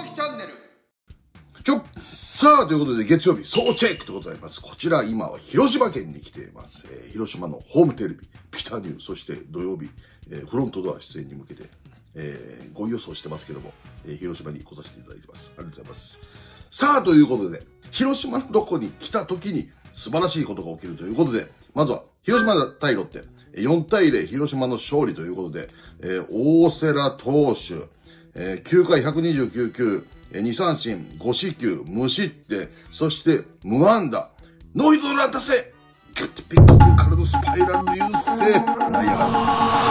木チャンネル。 さあ、ということで月曜日総チェックでございます。こちら今は広島県に来ています。広島のホームテレビ、ピタニュー、そして土曜日、フロントドア出演に向けて、ご予想してますけども、広島に来させていただいてます。ありがとうございます。さあ、ということで、広島のどこに来た時に素晴らしいことが起きるということで、まずは広島対ロッテ、4対0広島の勝利ということで、大瀬良投手、9回129球、2三振、5四球、無失点、そして無安打、ノーヒットノーラン達成、グッとピックからのスパイラル優勢、内野が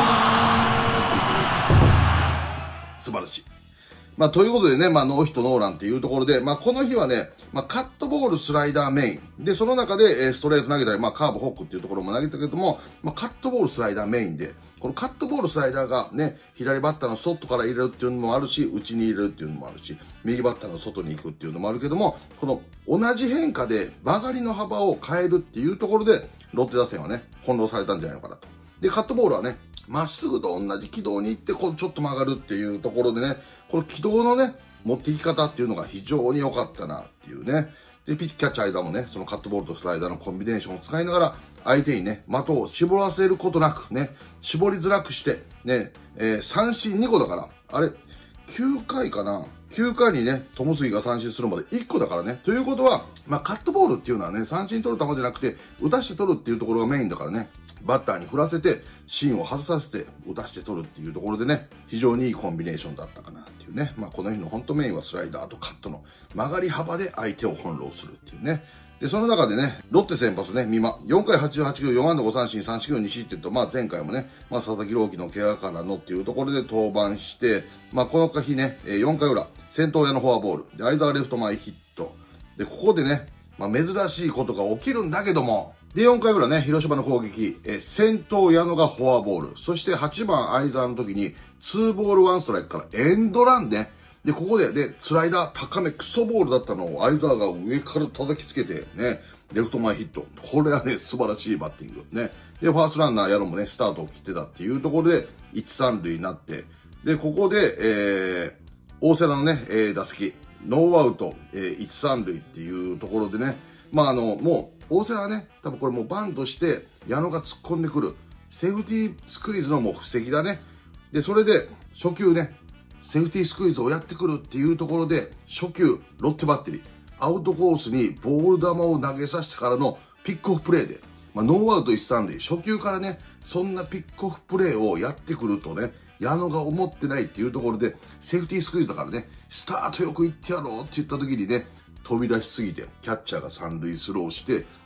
素晴らしい。ということでね、ノーヒットノーランっていうところで、この日はね、カットボール、スライダーメイン。で、その中で、ストレート投げたり、カーブ、ホックっていうところも投げたけども、カットボール、スライダーメインで、このカットボール、スライダーがね、左バッターの外から入れるっていうのもあるし、内に入れるっていうのもあるし、右バッターの外に行くっていうのもあるけども、この同じ変化で曲がりの幅を変えるっていうところで、ロッテ打線はね、翻弄されたんじゃないのかなと。で、カットボールはね、まっすぐと同じ軌道に行って、ちょっと曲がるっていうところでね、この軌道のね、持っていき方っていうのが非常に良かったなっていうね。で、キャッチャー間もね、そのカットボールとスライダーのコンビネーションを使いながら、相手にね、的を絞らせることなくね、絞りづらくして、ね、三振2個だから、あれ、9回かな ?9 回にね、トムスギが三振するまで1個だからね。ということは、カットボールっていうのはね、三振取る球じゃなくて、打たして取るっていうところがメインだからね。バッターに振らせて、芯を外させて、打たして取るっていうところでね、非常にいいコンビネーションだったかなっていうね。この日の本当メインはスライダーとカットの曲がり幅で相手を翻弄するっていうね。で、その中でね、ロッテ先発ね、美馬、4回88球、4安打5三振、3四球2失点と、前回もね、佐々木朗希の怪我からのっていうところで登板して、この日ね、4回裏、先頭矢のフォアボール、で、相澤レフト前ヒット。で、ここでね、珍しいことが起きるんだけども、で、4回裏ね、広島の攻撃、先頭矢野がフォアボール、そして8番相澤の時に、2ボール1ストライクからエンドランね。で、ここで、スライダー高めクソボールだったのを相澤が上から叩きつけて、ね、レフト前ヒット。これはね、素晴らしいバッティング。ね。で、ファーストランナー矢野もね、スタートを切ってたっていうところで、1、3塁になって、で、ここで、大瀬良のね、打席、ノーアウト、1、3塁っていうところでね、もう、大瀬良はね、多分これもうバントして、矢野が突っ込んでくる。セーフティースクイズのもう布石だね。で、それで、初球ね、セーフティースクイズをやってくるっていうところで、初球、ロッテバッテリー、アウトコースにボール球を投げさせてからのピックオフプレーで、ノーアウト1、3塁、初球からね、そんなピックオフプレーをやってくるとね、矢野が思ってないっていうところで、セーフティースクイズだからね、スタートよく行ってやろうって言った時にね、飛び出しすぎて、キャッチャーが三塁スローして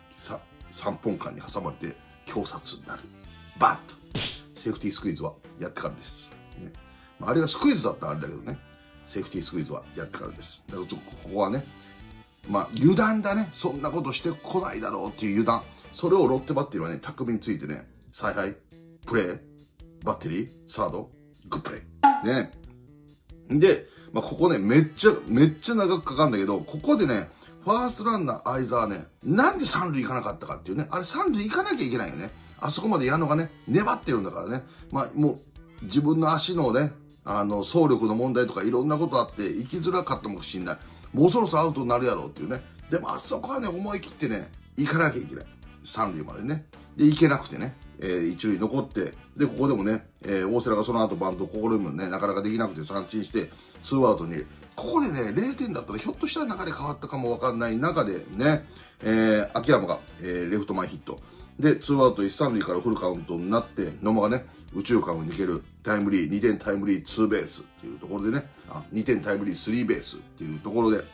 、3本間に挟まれて、強殺になる。バッと。セーフティースクイズはやってからです。ね、あれがスクイズだったらあれだけどね、セーフティースクイズはやってからです。だからここはね、油断だね。そんなことしてこないだろうっていう油断。それをロッテバッテリーはね、巧みについてね、采配、プレー、バッテリー、サード、グップレー。ね。で、ここね、めっちゃ長くかかるんだけど、ここでね、ファーストランナー相澤ね、なんで三塁行かなかったかっていうね、あれ三塁行かなきゃいけないよね。あそこまで矢野がね、粘ってるんだからね。もう、自分の足のね、走力の問題とかいろんなことあって、行きづらかったかもしんない。もうそろそろアウトになるやろうっていうね。でもあそこはね、思い切ってね、行かなきゃいけない。三塁までね。で、行けなくてね、一塁残って、で、ここでもね、大瀬良がその後バントを試みもね、なかなかできなくて三振して、ツーアウトに、ここでね、0点だったらひょっとしたら流れ変わったかもわかんない中でね、秋山が、レフト前ヒット。で、ツーアウト1、3塁からフルカウントになって、野間がね、宇宙間を抜けるタイムリー、2点タイムリー、ツーベースっていうところでね、2点タイムリー、スリーベースっていうところで、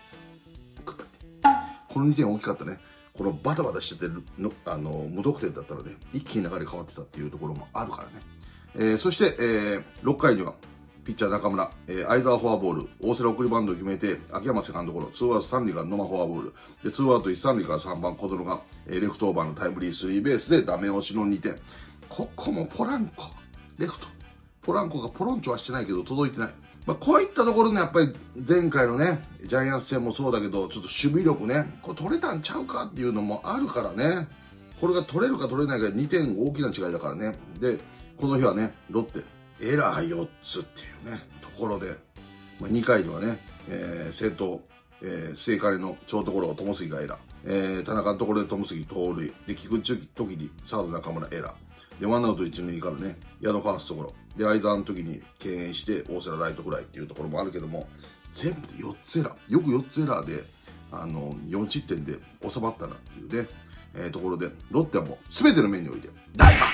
この2点大きかったね。このバタバタしててるの、無得点だったらね、一気に流れ変わってたっていうところもあるからね。そして、6回には、ピッチャー中村、相澤フォアボール、大瀬良送りバントを決めて、秋山セカンドゴロ、ツーアウト3塁から野間フォアボール、で、ツーアウト1、3塁から3番小園が、レフトオーバーのタイムリースリーベースでダメ押しの2点。ここもポランコ、レフト。ポランコがポロンチョはしてないけど届いてない。こういったところね、やっぱり前回のね、ジャイアンツ戦もそうだけど、ちょっと守備力ね、これ取れたんちゃうかっていうのもあるからね。これが取れるか取れないか2点大きな違いだからね。で、この日はね、ロッテ、エラー4つっていうね、ところで、2回にはね、 先頭、末金のショートゴロを友杉がエラー。田中のところで友杉盗塁。で、菊池の時にサード中村エラー。で、ワンアウト一塁からね、矢野ファーストゴロ。で、相沢の時に敬遠して大瀬良ライトフライっていうところもあるけども、全部で4つエラー。よく4つエラーで、4失点で収まったなっていうね、ところで、ロッテはもう全ての面において、大バッ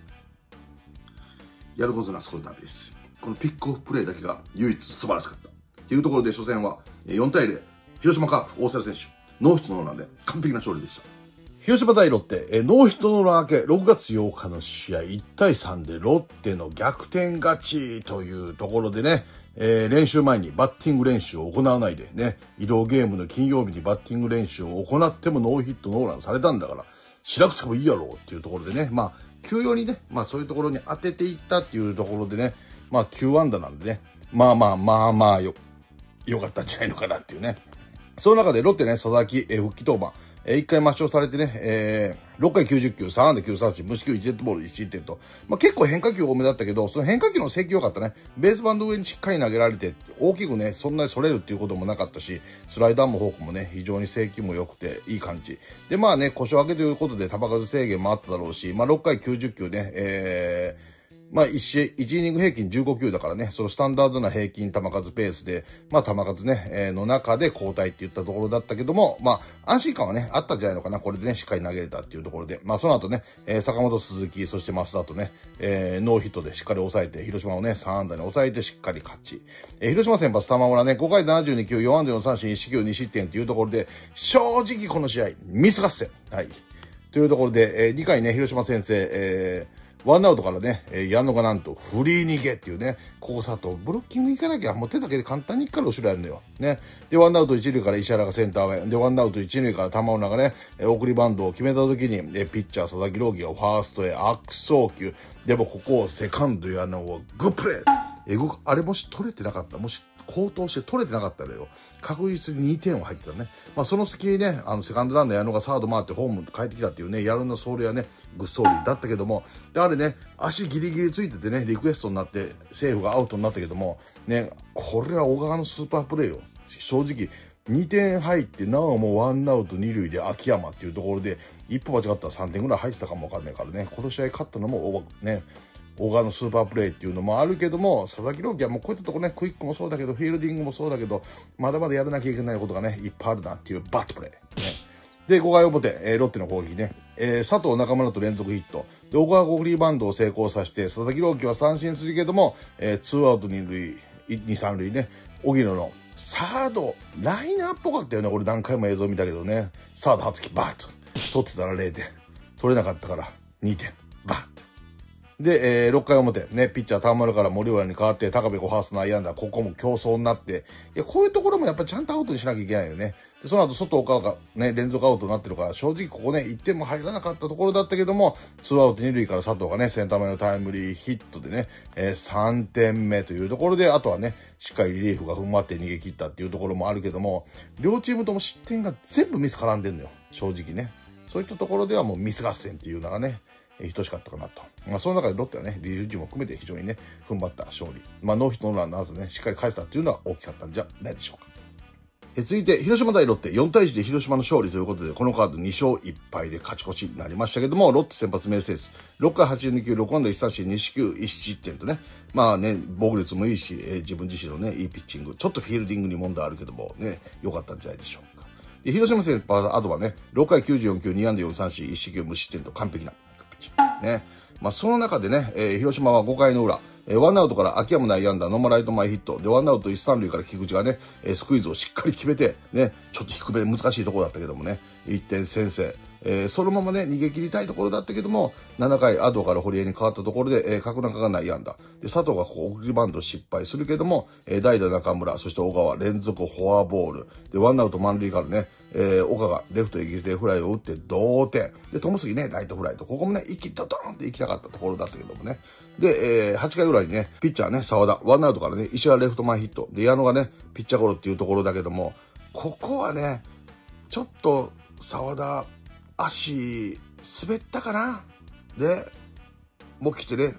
やることなすことダメです。このピックオフプレーだけが唯一素晴らしかった。っていうところで初戦は4対0、広島カープ大瀬良選手、ノーヒットノーランで完璧な勝利でした。 広島対ロッテ、ノーヒットノーラン明け、6月8日の試合、1対3でロッテの逆転勝ちというところでね、練習前にバッティング練習を行わないでね、移動ゲームの金曜日にバッティング練習を行ってもノーヒットノーランされたんだから、しなくてもいいやろうっていうところでね、まあ、休養にね、まあそういうところに当てていったっていうところでね、まあ9安打なんでね、まあよかったんじゃないのかなっていうね。その中でロッテね、佐々木、復帰登板。1回抹消されてね、6回90球、3安打9三振、無四球1デッドボール1失点と。まあ、結構変化球多めだったけど、その変化球の制球良かったね。ベース板の上にしっかり投げられて、大きくね、そんなに反れるっていうこともなかったし、スライダーもフォークもね、非常に制球も良くて、いい感じ。で、まあね、故障明けということで球数制限もあっただろうし、まあ6回90球ね、まあ1イニング平均15球だからね、そのスタンダードな平均球数ペースで、まあ球数ね、の中で交代って言ったところだったけども、まあ安心感はね、あったんじゃないのかな。これでね、しっかり投げれたっていうところで。まあその後ね、坂本鈴木、そして増田とね、ノーヒットでしっかり抑えて、広島をね、3安打に抑えてしっかり勝ち。広島先発玉村ね、5回72球、4安打4三振、1四球2失点っていうところで、正直この試合、ミス合戦。はい。というところで、2回ね、広島先生、ワンアウトからね、矢野がなんとフリー逃げっていうね、ここさとブロッキング行かなきゃ、もう手だけで簡単に行くから後ろやるのよ。ね。で、ワンアウト一塁から石原がセンターへ。で、ワンアウト一塁から玉村がね、送りバントを決めた時に、ピッチャー佐々木朗希がファーストへ悪送球。でもここをセカンド矢野をグップレー。あれもし取れてなかった、もし高騰して取れてなかったらよ、確実に2点は入ってたね。まあその隙にね、セカンドランナー矢野がサード回ってホーム帰ってきたっていうね、矢野の走塁はね、グッソーリーだったけども、で、あれね、足ギリギリついててね、リクエストになって、セーフがアウトになったけども、ね、これは小川のスーパープレーよ。正直、2点入って、なおもワンアウト2塁で秋山っていうところで、一歩間違ったら3点ぐらい入ってたかもわかんないからね、この試合勝ったのも、ね、小川のスーパープレーっていうのもあるけども、佐々木朗希はもうこういったとこね、クイックもそうだけど、フィールディングもそうだけど、まだまだやらなきゃいけないことがね、いっぱいあるなっていうバットプレー。ね、で、5回表、ロッテの攻撃ね、佐藤中村と連続ヒット。で、小川が送りバントを成功させて、佐々木朗希は三振するけども、ツーアウト2塁、2、3塁ね、荻野のサード、ライナーっぽかったよね。俺何回も映像見たけどね、サード初期バーッと。取ってたら0点。取れなかったから2点。バーッと。で、6回表、ね、ピッチャー玉村から森浦に変わって、高部5ファースト内野安打、ここも競争になって、いや、こういうところもやっぱりちゃんとアウトにしなきゃいけないよね。で、その後、外岡がね、連続アウトになってるから、正直ここね、1点も入らなかったところだったけども、ツーアウト2塁から佐藤がね、センター前のタイムリーヒットでね、3点目というところで、あとはね、しっかりリリーフが踏ん張って逃げ切ったっていうところもあるけども、両チームとも失点が全部ミス絡んでんのよ。正直ね。そういったところではもうミス合戦っていうのがね、等しかったかなと。まあ、その中でロッテはね、リリーフ陣も含めて非常にね、踏ん張った勝利。まあ、ノーヒットノーランの後ね、しっかり返したっていうのは大きかったんじゃないでしょうか。続いて、広島対ロッテ、4対1で広島の勝利ということで、このカード2勝1敗で勝ち越しになりましたけども、ロッテ先発メルセデス、6回82球、6安打1三振、2四球、1失点とね、まあね、防御率もいいし、自分自身のね、いいピッチング、ちょっとフィールディングに問題あるけども、ね、良かったんじゃないでしょうか。で、広島先発、あとはね、6回94球、2安打4三振、1四球、無失点と完璧なピッチング。ね。まあ、その中でね、広島は5回の裏、ワンアウトから秋山内野安打、野間ライト前ヒット。で、ワンアウト一三塁から菊池がね、スクイズをしっかり決めて、ね、ちょっと低め難しいところだったけどもね、1点先制。そのままね、逃げ切りたいところだったけども、7回、後から堀江に変わったところで、角中が内野安打。で、佐藤がここ送りバント失敗するけども、代打中村、そして小川連続フォアボール。で、ワンアウト満塁からね、岡がレフトへ犠牲フライを打って同点。で、友杉ね、ライトフライと、ここもね、ドドーンって行きたかったところだったけどもね。で、8回ぐらいにね、ピッチャーね、沢田、ワンアウトからね、石原レフト前ヒット。で、矢野がね、ピッチャーゴロっていうところだけども、ここはね、ちょっと、沢田、足、滑ったかなで、もう来てね、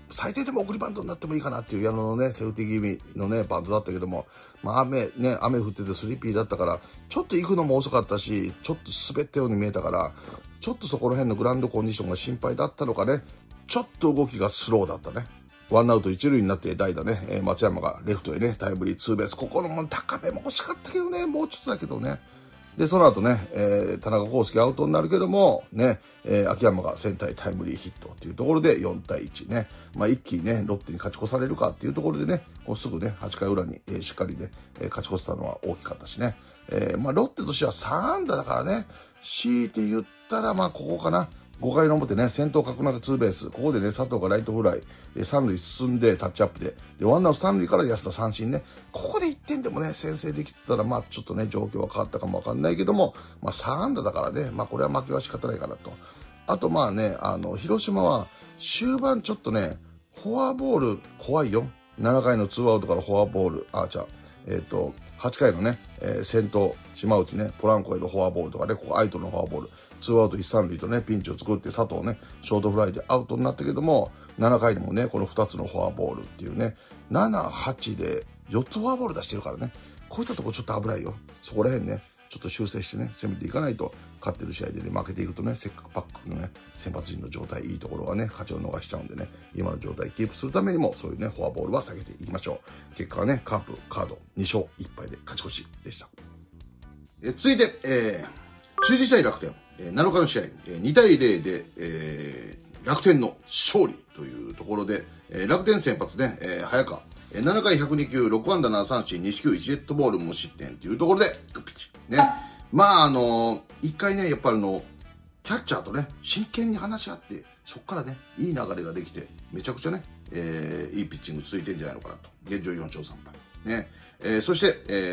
最低でも送りバントになってもいいかなっていう矢野のね、セーフティー気味のね、バントだったけども、まあ雨降っててスリーピーだったから、ちょっと行くのも遅かったし、ちょっと滑ったように見えたから、ちょっとそこら辺のグラウンドコンディションが心配だったのかね、ちょっと動きがスローだったね。ワンアウト一塁になって代打ね、松山がレフトへね、タイムリーツーベース。ここの高めも欲しかったけどね、もうちょっとだけどね。で、その後ね、田中康介アウトになるけども、ね、秋山がセンターへタイムリーヒットっていうところで4対1ね。まあ一気にね、ロッテに勝ち越されるかっていうところでね、こうすぐね、8回裏に、しっかりね、勝ち越せたのは大きかったしね。まあロッテとしては3安打だからね、強いて言ったらまあここかな。5回の表ね、先頭角中ツーベース。ここでね、佐藤がライトフライ。三塁進んでタッチアップで。で、ワンアウト三塁から安田三振ね。ここで1点でもね、先制できてたら、まあちょっとね、状況は変わったかもわかんないけども、まあ3安打だからね、まあこれは負けは仕方ないかなと。あとまあね、広島は終盤ちょっとね、フォアボール怖いよ。7回のツーアウトからフォアボール。8回のね、先頭、島内ね、ポランコへのフォアボールとかね、ここアイトのフォアボール。ツーアウト一三塁とね、ピンチを作って佐藤ね、ショートフライでアウトになったけども、7回にもね、この2つのフォアボールっていうね、7、8で4つフォアボール出してるからね、こういったとこちょっと危ないよ。そこら辺ね、ちょっと修正してね、攻めていかないと、勝ってる試合でね、負けていくとね、せっかくパックのね、先発陣の状態、いいところがね、勝ちを逃しちゃうんでね、今の状態キープするためにも、そういうね、フォアボールは下げていきましょう。結果はね、カード2勝1敗で勝ち越しでした。続いて、中日対楽天。7日の試合、2対0で、楽天の勝利というところで、楽天先発ね、早川、7回102球、6安打7三振、2四球1デッドボール無失点というところで、グッピッチ。ね。まあ一回ね、やっぱりキャッチャーとね、真剣に話し合って、そこからね、いい流れができて、めちゃくちゃね、いいピッチング続いてんじゃないのかなと。現状4勝3敗。ね。そして、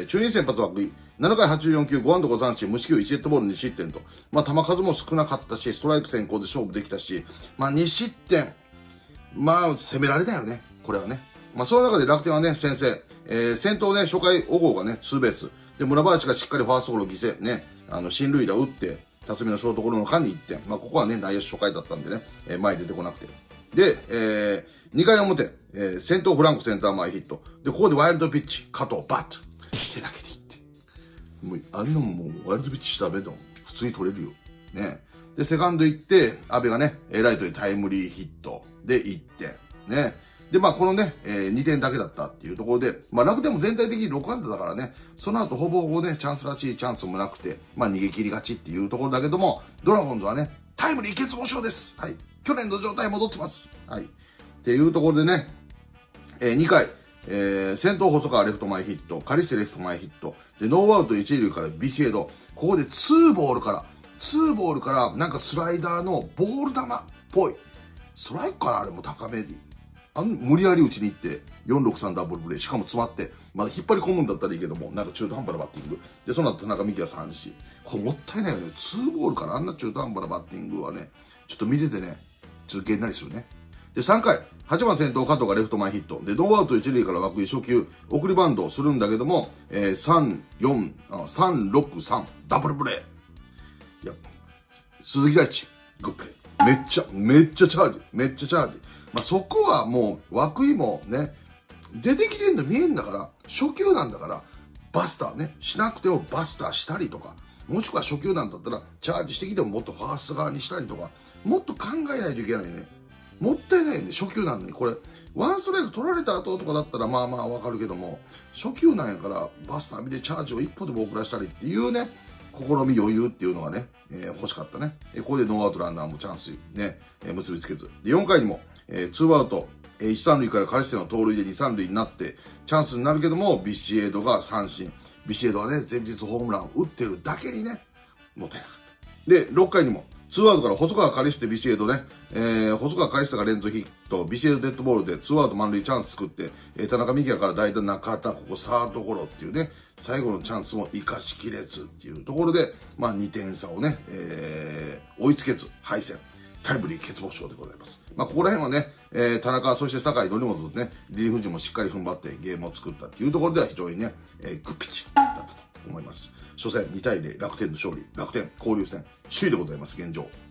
中日先発は7回84球、5安打5三振、無四球1デッドボール2失点と。まあ、球数も少なかったし、ストライク先行で勝負できたし、まあ、2失点。まあ、攻められたよね。これはね。まあ、その中で楽天はね、先頭ね、初回、小郷がね、ツーベース。で、村林がしっかりファーストゴロ犠牲、ね、進塁打打って、辰巳のショートゴロの間に1点。まあ、ここはね、内野手初回だったんでね、前に出てこなくて。で、2回表、先頭フランクセンター前ヒット。で、ここでワイルドピッチ、加藤バット。手だけでいって。もう、あんなもんもうワイルドピッチしたらダメだもん。普通に取れるよ。ね。で、セカンド行って、阿部がね、ライトでタイムリーヒットで1点。ね。で、まあ、このね、2点だけだったっていうところで、まあ、楽天も全体的に6安打だからね、その後ほぼほぼね、チャンスらしいチャンスもなくて、まあ、逃げ切りがちっていうところだけども、ドラゴンズはね、タイムリー欠乏症です。はい。去年の状態戻ってます。はい。っていうところでね、2回、先頭細川レフト前ヒット、カリステレフト前ヒット、で、ノーアウト1塁からビシエド、ここで2ボールから、なんかスライダーのボール球っぽい。ストライクかなあれも高めに。無理やり打ちに行って、463ダブルプレイ、しかも詰まって、まだ引っ張り込むんだったらいいけども、なんか中途半端なバッティング。で、その後田中美希は三振。これもったいないよね。2ボールからあんな中途半端なバッティングはね、ちょっと見ててね、ちょっとげんなりするね。で、3回、8番先頭加藤がレフト前ヒット。で、ノーアウト1塁から涌井初球、送りバントをするんだけども、3、6、3、ダブルプレイ。いや、鈴木大地、グップレイ。めっちゃチャージ。まあ、そこはもう、涌井もね、出てきてんの見えんだから、初球なんだから、バスターね、しなくてもバスターしたりとか、もしくは初球なんだったら、チャージしてきてももっとファースト側にしたりとか、もっと考えないといけないね。もったいないんで、初球なのに。これ、ワンストライク取られた後とかだったら、まあまあわかるけども、初球なんやから、バスター見てチャージを一歩でも遅らしたりっていうね、試み余裕っていうのがね、欲しかったね。ここでノーアウトランナーもチャンスね、結びつけず。で、4回にも、ツーアウト、1、3塁からカリステの盗塁で2、3塁になって、チャンスになるけども、ビシエドが三振。ビシエドはね、前日ホームラン打ってるだけにね、もったいなかった。で、6回にも、ツーアウトから細川カリステ、ビシエドね、細川カリステが連続ヒット、ビシエドデッドボールでツーアウト満塁チャンス作って、田中美希から代打中田、ここサードゴロっていうね、最後のチャンスも生かしきれずっていうところで、まあ2点差をね、追いつけず、敗戦。タイムリー欠乏症でございます。まあ、ここら辺はね、田中、そして酒井則本とね、リリーフ陣もしっかり踏ん張ってゲームを作ったっていうところでは非常にね、グッピッチだったと思います。初戦2対0、楽天の勝利、楽天交流戦、首位でございます、現状。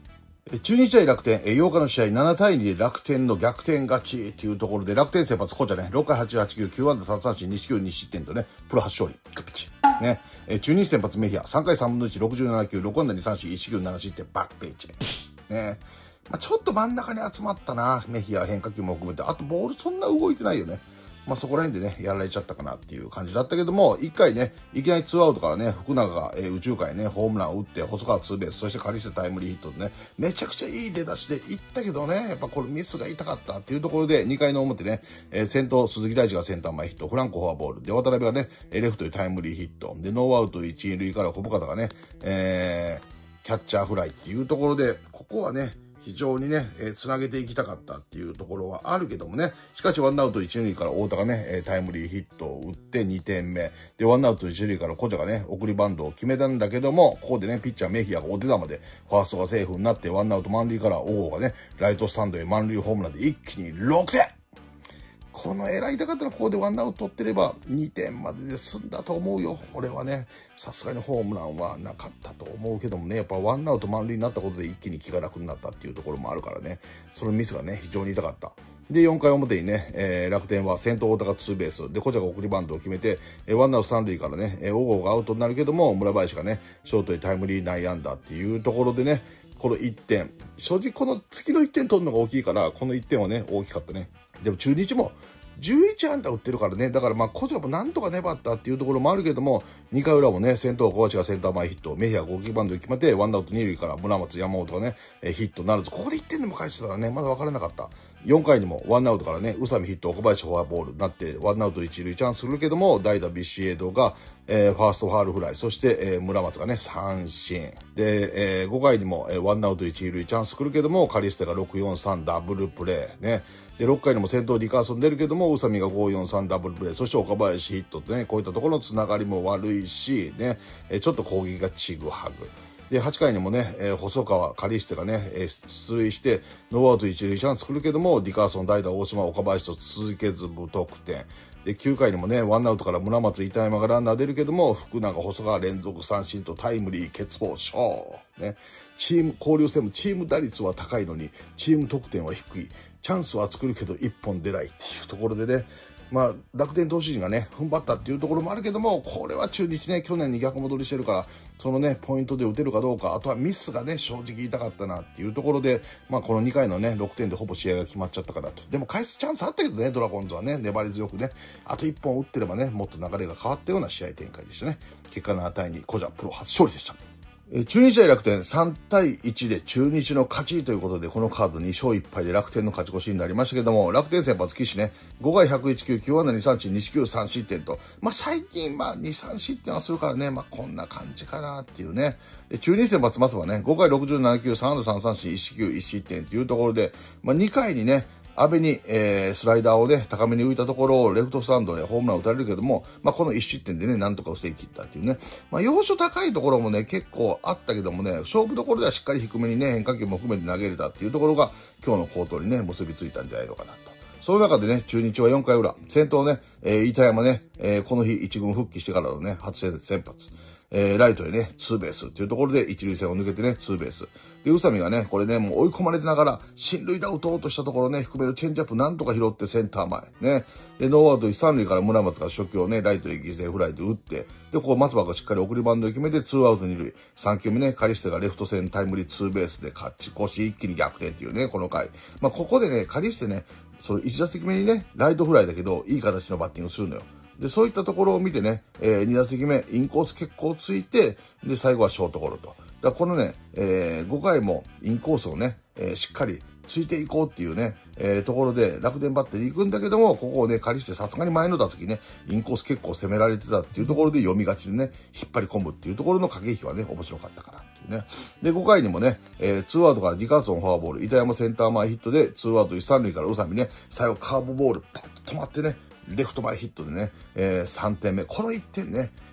中日対楽天、8日の試合7対2で楽天の逆転勝ちっていうところで、楽天先発、こちらね、6回8、8、9、9安打3三振、2四球2失点とね、プロ初勝利。グッピチ。ね。中日先発メヒア、3回3分の1、67球、6安打2三振、1四球7失点、バックページ。ね。まあ、ちょっと真ん中に集まったな、メヒア変化球も含めて。あとボールそんな動いてないよね。まあ、そこら辺でね、やられちゃったかなっていう感じだったけども、1回ね、いきなり2アウトからね、福永が、右中間へね、ホームランを打って、細川ツーベース、そしてカリステタイムリーヒットでね、めちゃくちゃいい出だしでいったけどね、やっぱこれミスが痛かったっていうところで、2回の表ね、先頭鈴木大地がセンター前ヒット、フランコフォアボール、で、渡辺がね、レフトにタイムリーヒット、で、ノーアウト1、2塁から小深田がね、キャッチャーフライっていうところで、ここはね、非常にね、つなげていきたかったっていうところはあるけどもね。しかし、ワンアウト1、2塁から太田がね、タイムリーヒットを打って2点目。で、ワンアウト1塁から小茶がね、送りバントを決めたんだけども、ここでね、ピッチャーメヒアがお手玉で、ファーストがセーフになって、ワンアウト満塁から小郷がね、ライトスタンドへ満塁ホームランで一気に6点。この偉いたかったらここでワンアウト取ってれば2点までで済んだと思うよ。俺はね、さすがにホームランはなかったと思うけどもね、やっぱワンアウト満塁になったことで一気に気が楽になったっていうところもあるからね、そのミスがね、非常に痛かった。で、4回表にね、楽天は先頭太田がツーベース、で、小茶が送りバントを決めて、ワンアウト三塁からね、小郷がアウトになるけども、村林がね、ショートへタイムリー内野安打っていうところでね、この1点、正直この次の1点取るのが大きいから、この1点はね、大きかったね。でも中日も、11安打打ってるからね。だからまあ、小茶もなんとか粘ったっていうところもあるけども、2回裏もね、先頭小橋がセンター前ヒット、メヒアゴーキーバンドで決めて、ワンアウト2塁から村松、山本がね、ヒットなると、ここで1点でも返してたらね、まだ分からなかった。4回にもワンアウトからね、宇佐美ヒット、岡林フォアボールになって、ワンアウト1塁チャンスするけども、代打ビシエドが、ファーストファールフライ、そして、村松がね、三振。で、5回にも、ワンアウト1塁チャンス来るけども、カリステが6-4-3ダブルプレー、ね。で、6回にも先頭ディカーソン出るけども、宇佐美が5-4-3ダブルプレー、そして岡林ヒットってね、こういったところのつながりも悪いし、ね、ちょっと攻撃がちぐはぐ。で、8回にもね、細川、カリステがね、出塁して、ノーアウト1塁チャンス来るけども、ディカーソン、代打、大島、岡林と続けず無得点。で、9回にもね、ワンアウトから村松、板山がランナー出るけども、福永、細川連続三振とタイムリー、欠乏、ショー。ね。チーム、交流戦もチーム打率は高いのに、チーム得点は低い。チャンスは作るけど1本出ないっていうところでね、まあ、楽天投手陣がね、踏ん張ったっていうところもあるけども、これは中日ね、去年に逆戻りしてるから、そのね、ポイントで打てるかどうか、あとはミスがね、正直痛かったなっていうところで、まあ、この2回のね、6点でほぼ試合が決まっちゃったからと。でも返すチャンスあったけどね、ドラゴンズはね、粘り強くね、あと1本打ってればね、もっと流れが変わったような試合展開でしたね。結果の値に、小茶プロ初勝利でした。中日対楽天3対1で中日の勝ちということで、このカード2勝1敗で楽天の勝ち越しになりましたけども、楽天先発岸ね、5回101球、9安打2三振、2四球3失点と、まあ最近まあ2、3失点はするからね、まあこんな感じかなっていうね。中日先発松はね、5回67球、3安打3三振、1四球1失点っていうところで、まあ2回にね、阿部に、スライダーをね、高めに浮いたところをレフトスタンドへホームラン打たれるけども、まあ、この1失点でね、なんとか防ぎ切ったっていうね。まあ、要所高いところもね、結構あったけどもね、勝負どころではしっかり低めにね、変化球も含めて投げれたっていうところが、今日の好投にね、結びついたんじゃないのかなと。その中でね、中日は4回裏、先頭ね、板山ね、この日1軍復帰してからのね、初先発。ライトへね、ツーベースっていうところで一塁線を抜けてね、ツーベース。で、宇佐美がね、これね、もう追い込まれてながら、進塁打打とうとしたところね、低めのチェンジアップなんとか拾ってセンター前。ね。で、ノーアウト一三塁から村松が初球をね、ライトへ犠牲フライで打って、で、ここ松葉がしっかり送りバントを決めて、ツーアウト二塁。3球目ね、カリステがレフト線タイムリーツーベースで勝ち越し、一気に逆転っていうね、この回。まあ、ここでね、カリステね、その1打席目にね、ライトフライだけど、いい形のバッティングするのよ。で、そういったところを見てね、2打席目、インコース結構ついて、で、最後はショートゴロと。だからこのね、5回もインコースをね、しっかりついていこうっていうね、ところで楽天バッテリー行くんだけども、ここをね、借りしてさすがに前の打席ね、インコース結構攻められてたっていうところで読みがちでね、引っ張り込むっていうところの駆け引きはね、面白かったからっていうね。で、5回にもね、ツーアウトからディカーソンフォアボール、板山センター前ヒットで、ツーアウト一三塁から宇佐美ね、最後カーブボール、パッと止まってね、レフト前ヒットでね、3点目。この1点ね、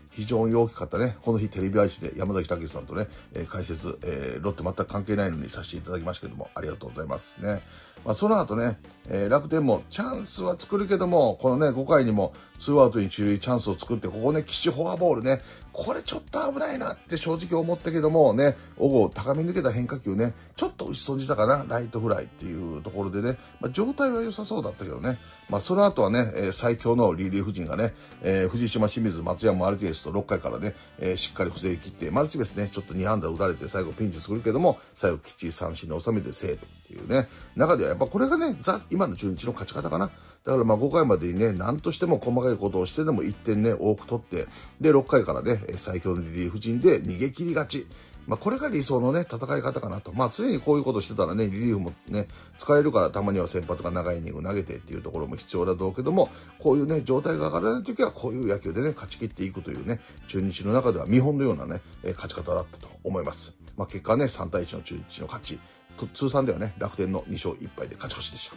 非常に大きかったね。この日テレビ愛知で山崎武さんとね、解説、ロッテ全く関係ないのにさせていただきましたけども、ありがとうございますね。その後ね、楽天もチャンスは作るけども、このね、5回にも2アウト1塁チャンスを作って、ここね、岸フォアボールね、これちょっと危ないなって正直思ったけどもね、小郷高め抜けた変化球ね、ちょっと打ち損じたかな、ライトフライっていうところでね、状態は良さそうだったけどね、その後はね、最強のリリーフ陣がね、藤島、清水、松山、マルティネスと6回からね、しっかり防ぎ切って、マルチベスね、ちょっと2安打打たれて最後ピンチ作るけども、最後きっちり三振に収めてセーブっていうね、中ではやっぱこれがね、今の中日の勝ち方かな。だから5回までにね、何としても細かいことをしてでも1点ね、多く取って、で、6回からね、最強のリリーフ陣で逃げ切り勝ち。これが理想のね、戦い方かなと。常にこういうことしてたらね、リリーフもね、疲れるからたまには先発が長いイニング投げてっていうところも必要だろうけども、こういうね、状態が上がらないときは、こういう野球でね、勝ち切っていくというね、中日の中では見本のようなね、勝ち方だったと思います。結果はね、3対1の中日の勝ち。通算ではね、楽天の2勝1敗で勝ち越しでした。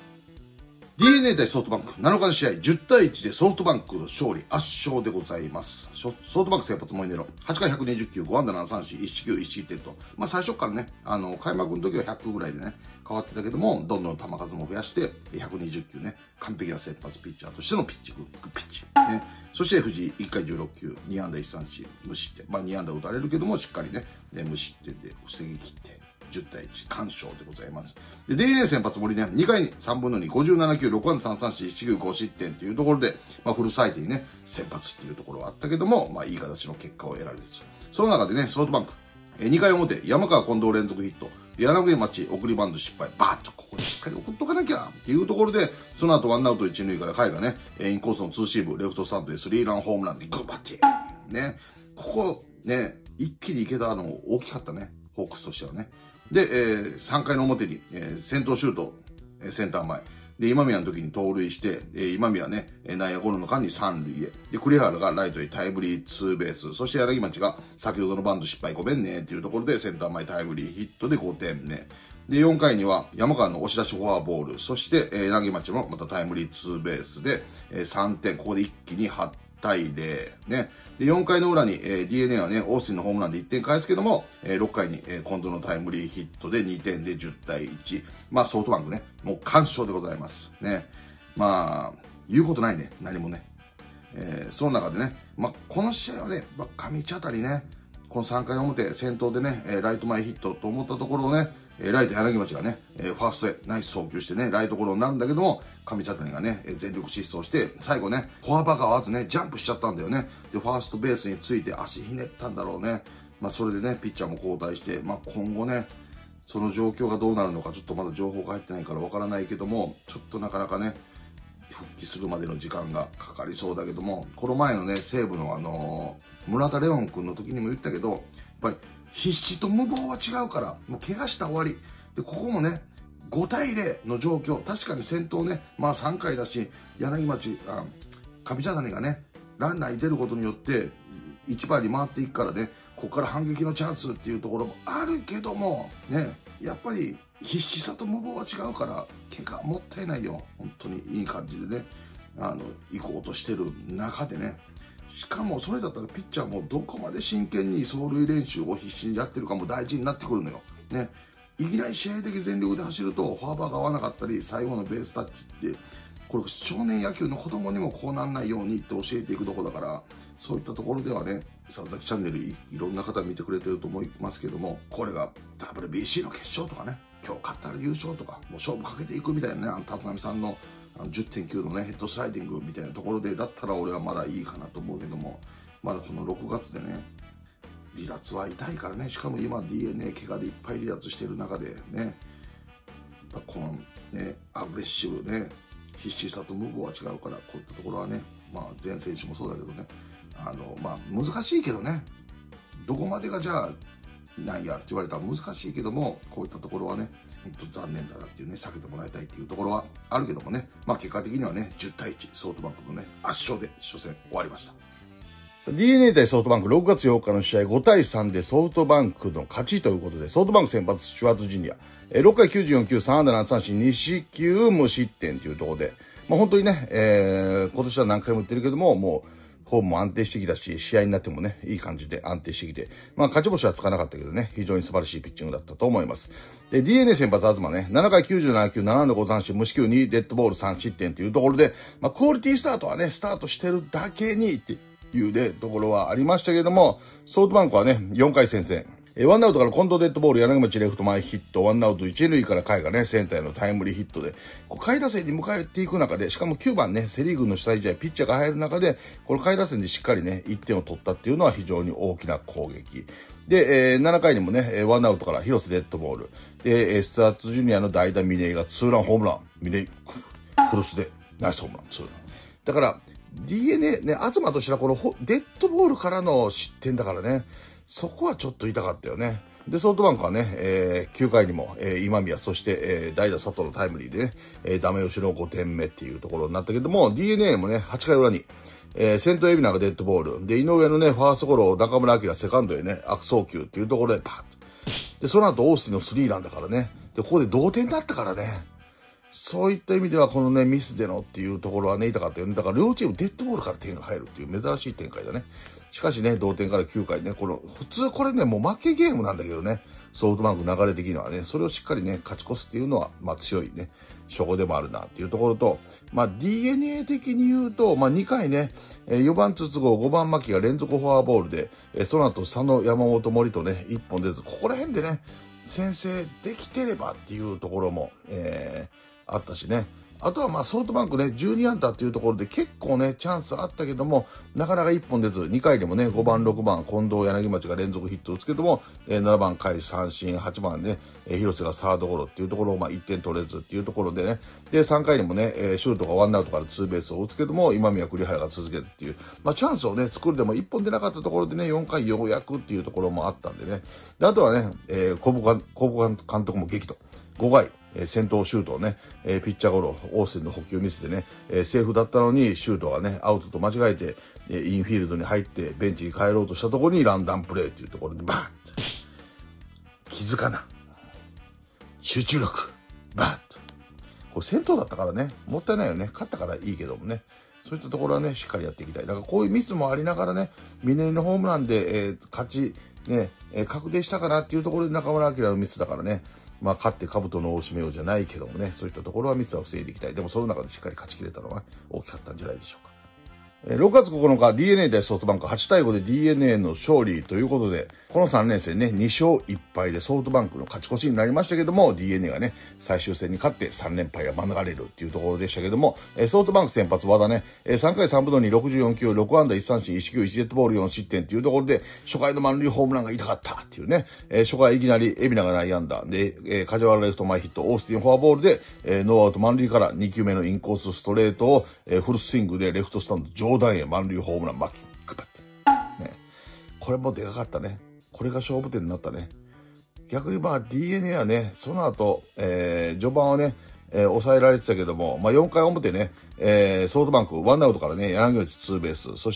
DNA 対ソフトバンク、7日の試合、10対1でソフトバンクの勝利、圧勝でございます。ソフトバンク先発モイネロ、8回120球、5安打7三振、1四球1失点と、最初からね、開幕の時は100ぐらいでね、変わってたけども、どんどん球数も増やして、120球ね、完璧な先発ピッチャーとしてのピッチ。ね。そして藤井、1回16球、2安打1三振、無失点。2安打打たれるけども、しっかりね、無失点で防ぎ切って、10対1、完勝でございます。で、DNA 先発森ね、2回に3分の2、57球、6安打3三振、1球5失点っていうところで、フルサイトにね、先発っていうところはあったけども、いい形の結果を得られる。その中でね、ソフトバンク、2回表、山川近藤連続ヒット、柳町送りバント失敗、バーッとここでしっかり送っとかなきゃっていうところで、その後ワンアウト1塁から甲斐がね、インコースのツーシーム、レフトスタンドでスリーランホームランでグッバッティね、ここね、一気にいけたの大きかったね、ホークスとしてはね。で、3回の表に、先頭シュート、センター前。で、今宮の時に盗塁して、今宮ね、内野ゴロの間に3塁へ。で、栗原がライトへタイムリーツーベース。そして柳町が先ほどのバント失敗ごめんねっていうところでセンター前タイムリーヒットで5点ね。で、4回には山川の押し出しフォアボール。そして、柳町もまたタイムリーツーベースで、3点。ここで一気に8対0。ね。で、4回の裏に、DNA はね、オースティンのホームランで1点返すけども、6回に、近藤のタイムリーヒットで2点で10対1。ソフトバンクね、もう完勝でございます。ね。言うことないね。何もね。その中でね、この試合はね、上地あたりね、この3回表、先頭でね、ライト前ヒットと思ったところをね、ライト柳町がね、ファーストへナイス送球してね、ライトゴロになるんだけども、上地あたりがね、全力疾走して、最後ね、フォアバが合わずね、ジャンプしちゃったんだよね。で、ファーストベースについて足ひねったんだろうね。それでね、ピッチャーも交代して、今後ね、その状況がどうなるのか、ちょっとまだ情報が入ってないからわからないけども、ちょっとなかなかね、復帰するまでの時間がかかりそうだけども、この前のね、西武の村田レオン君の時にも言ったけど、やっぱり必死と無謀は違うから、もう怪我したら終わり。で、ここもね、5対0の状況、確かに先頭ね、3回だし、柳町、上茶谷がね、ランナーに出ることによって、1番に回っていくからね、ここから反撃のチャンスっていうところもあるけども、ね、やっぱり必死さと無謀は違うから、怪我もったいないよ。本当にいい感じでね、行こうとしてる中でね、しかもそれだったらピッチャーもどこまで真剣に走塁練習を必死にやってるかも大事になってくるのよ。ね。いきなり試合的全力で走るとフォアバーが合わなかったり、最後のベースタッチって、これ少年野球の子供にもこうなんないようにって教えていくとこだから、そういったところではね、佐々木チャンネルいろんな方見てくれてると思いますけども、これが WBC の決勝とかね、今日勝ったら優勝とか、もう勝負かけていくみたいなね、立浪さんの10.9 のね、ヘッドスライディングみたいなところで、だったら俺はまだいいかなと思うけども、まだこの6月でね、離脱は痛いからね、しかも今 DNA 怪我でいっぱい離脱してる中でね、このね、アグレッシブね、必死さと無謀は違うから、こういったところはね、全選手もそうだけどね、難しいけどね、どこまでがじゃあ、なんやって言われたら難しいけども、こういったところはね、本当残念だなっていうね、避けてもらいたいっていうところはあるけどもね、結果的にはね、10対1、ソフトバンクのね、圧勝で初戦終わりました。 DNA 対ソフトバンク6月8日の試合5対3でソフトバンクの勝ちということで、ソフトバンク先発スチュワートジュニア、6回94球3安打7三振2四球無失点というところで、本当にね、今年は何回も言ってるけども、もうフォームも安定してきたし、試合になってもね、いい感じで安定してきて、まあ勝ち星はつかなかったけどね、非常に素晴らしいピッチングだったと思います。で、DNA 先発東ね、7回97球、7安打5三振、無四球2デッドボール3失点というところで、まあクオリティスタートはね、スタートしてるだけにっていうね、ところはありましたけども、ソフトバンクはね、4回戦線。ワンアウトから近藤デッドボール、柳町レフト前ヒット、ワンアウト1塁から甲斐がね、センターへのタイムリーヒットで、こう下位打線に迎えていく中で、しかも9番ね、セリーグの主体試合、ピッチャーが入る中で、この下位打線でしっかりね、1点を取ったっていうのは非常に大きな攻撃。で、7回にもね、ワンアウトから広瀬デッドボール。で、スタートジュニアの代打峰井がツーランホームラン。峰井、フルスで、ナイスホームラン、ツーラン。だから、DNA ね、東としてはこのデッドボールからの失点だからね、そこはちょっと痛かったよね。で、ソフトバンクはね、9回にも、今宮、そして、代打佐藤のタイムリーでね、ダメ押しの5点目っていうところになったけども、DNA もね、8回裏に、先頭海老名がデッドボール。で、井上のね、ファーストゴロを中村晃セカンドへね、悪送球っていうところでパッと。で、その後、オースティンのスリーランだからね。で、ここで同点だったからね。そういった意味では、このね、ミスでのっていうところはね、痛かったよね。だから両チームデッドボールから点が入るっていう珍しい展開だね。しかしね、同点から9回ね、普通これね、もう負けゲームなんだけどね、ソフトバンク流れ的にはね、それをしっかりね、勝ち越すっていうのは、まあ強いね、証拠でもあるなっていうところと、まあ DNA 的に言うと、まあ2回ね、4番筒香、5番牧が連続フォアボールで、その後佐野、山本、森とね、1本出ず、ここら辺でね、先制できてればっていうところも、あったしね。あとはまあソフトバンクね、12安打っていうところで結構ね、チャンスあったけども、なかなか1本出ず、2回でもね、5番、6番、近藤、柳町が連続ヒットを打つけども、7番、甲斐三振、8番ね、広瀬がサードゴロっていうところをまあ1点取れずっていうところでね、で、3回にもね、シュートがワンアウトからツーベースを打つけども、今宮栗原が続けるっていう、まあチャンスをね、作るでも1本出なかったところでね、4回ようやくっていうところもあったんでね。で、あとはね、小保監督も激怒。5回。先頭シュートをね、ピッチャーゴロ、オースティンの補給ミスでね、セーフだったのにシュートがね、アウトと間違えて、インフィールドに入ってベンチに帰ろうとしたところにランダムプレーっていうところでバーンって気づかな。集中力、バーンと。これ先頭だったからね、もったいないよね。勝ったからいいけどもね。そういったところはね、しっかりやっていきたい。だからこういうミスもありながらね、峰井のホームランで、勝ち、ね、確定したかなっていうところで中村晃のミスだからね、まあ、勝って兜の尾を締めようじゃないけどもね、そういったところはミスは防いでいきたい。でもその中でしっかり勝ち切れたのは大きかったんじゃないでしょうか。6月9日 DNA 対ソフトバンク8対5で DNA の勝利ということで、この3連戦ね、2勝1敗でソフトバンクの勝ち越しになりましたけども、DNA がね、最終戦に勝って3連敗は免れるっていうところでしたけども、ソフトバンク先発和田ね、3回3分の2、64球、6安打1三振、1四球1デッドボール4失点っていうところで、初回の満塁ホームランが痛かったっていうね、初回いきなり海老名が内野安打で、梶原レフト前ヒット、オースティンフォアボールで、ノーアウト満塁から2球目のインコースストレートを、フルスイングでレフトスタンド上段へ満塁ホームラン巻きくばって、ね、これもでかかったね。これが勝負点になったね。逆にまあ DNA はね、その後、序盤はね、抑えられてたけども、まあ4回表ね、ソフトバンクワンアウトからね、柳内ツーベース、そして、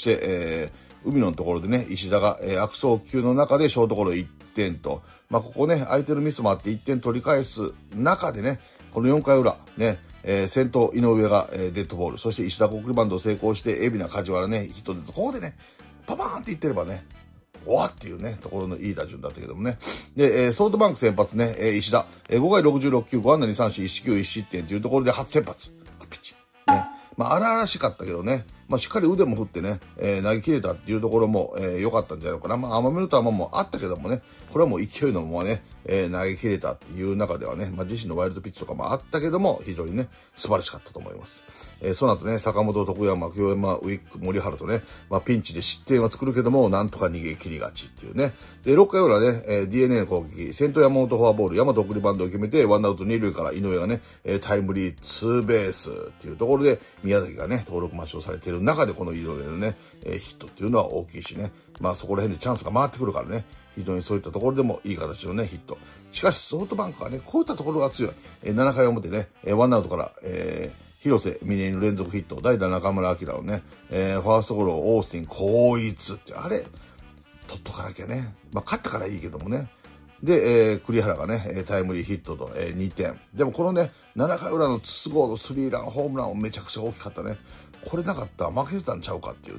海野のところでね、石田が、悪送球の中でショートゴロ1点と、まあここね、相手のミスもあって1点取り返す中でね、この4回裏、ね、先頭井上が、デッドボール、そして石田送りバントを成功して、海老名梶原ね、ヒットで、ここでね、パパーンっていってればね、おわっていうね、ところのいい打順だったけどもね。で、ソフトバンク先発ね、石田、5回66球、5安打2三振、1四球1失点というところで初先発。ピッチ。ね。まあ、荒々しかったけどね。まあ、しっかり腕も振ってね、投げ切れたっていうところも、良かったんじゃないかな。まあ、甘めの球もあったけどもね、これはもう勢いのままね、投げ切れたっていう中ではね、まあ、自身のワイルドピッチとかもあったけども、非常にね、素晴らしかったと思います。その後ね、坂本、徳山、清山、ウィック、森原とね、まあ、ピンチで失点は作るけども、なんとか逃げ切りがちっていうね。で、6回裏ね、DNA の攻撃、先頭山本フォアボール、山本送りバントを決めて、ワンアウト2塁から井上がね、タイムリーツーベースっていうところで、宮崎がね、登録抹消されている中で、この井上のね、ヒットっていうのは大きいしね。まあ、そこら辺でチャンスが回ってくるからね。非常にそういったところでもいい形のね、ヒット。しかし、ソフトバンクはね、こういったところが強い。7回表ね、ワンアウトから、広瀬、峰井の連続ヒット、代打中村晃をね、ファーストゴロ、オースティン、後逸って、あれ、取っとかなきゃね。まあ、勝ったからいいけどもね。で、栗原がね、タイムリーヒットと、2点。でもこのね、7回裏の筒香のスリーラン、ホームランもめちゃくちゃ大きかったね。これなかったら負けてたんちゃうかっていうね。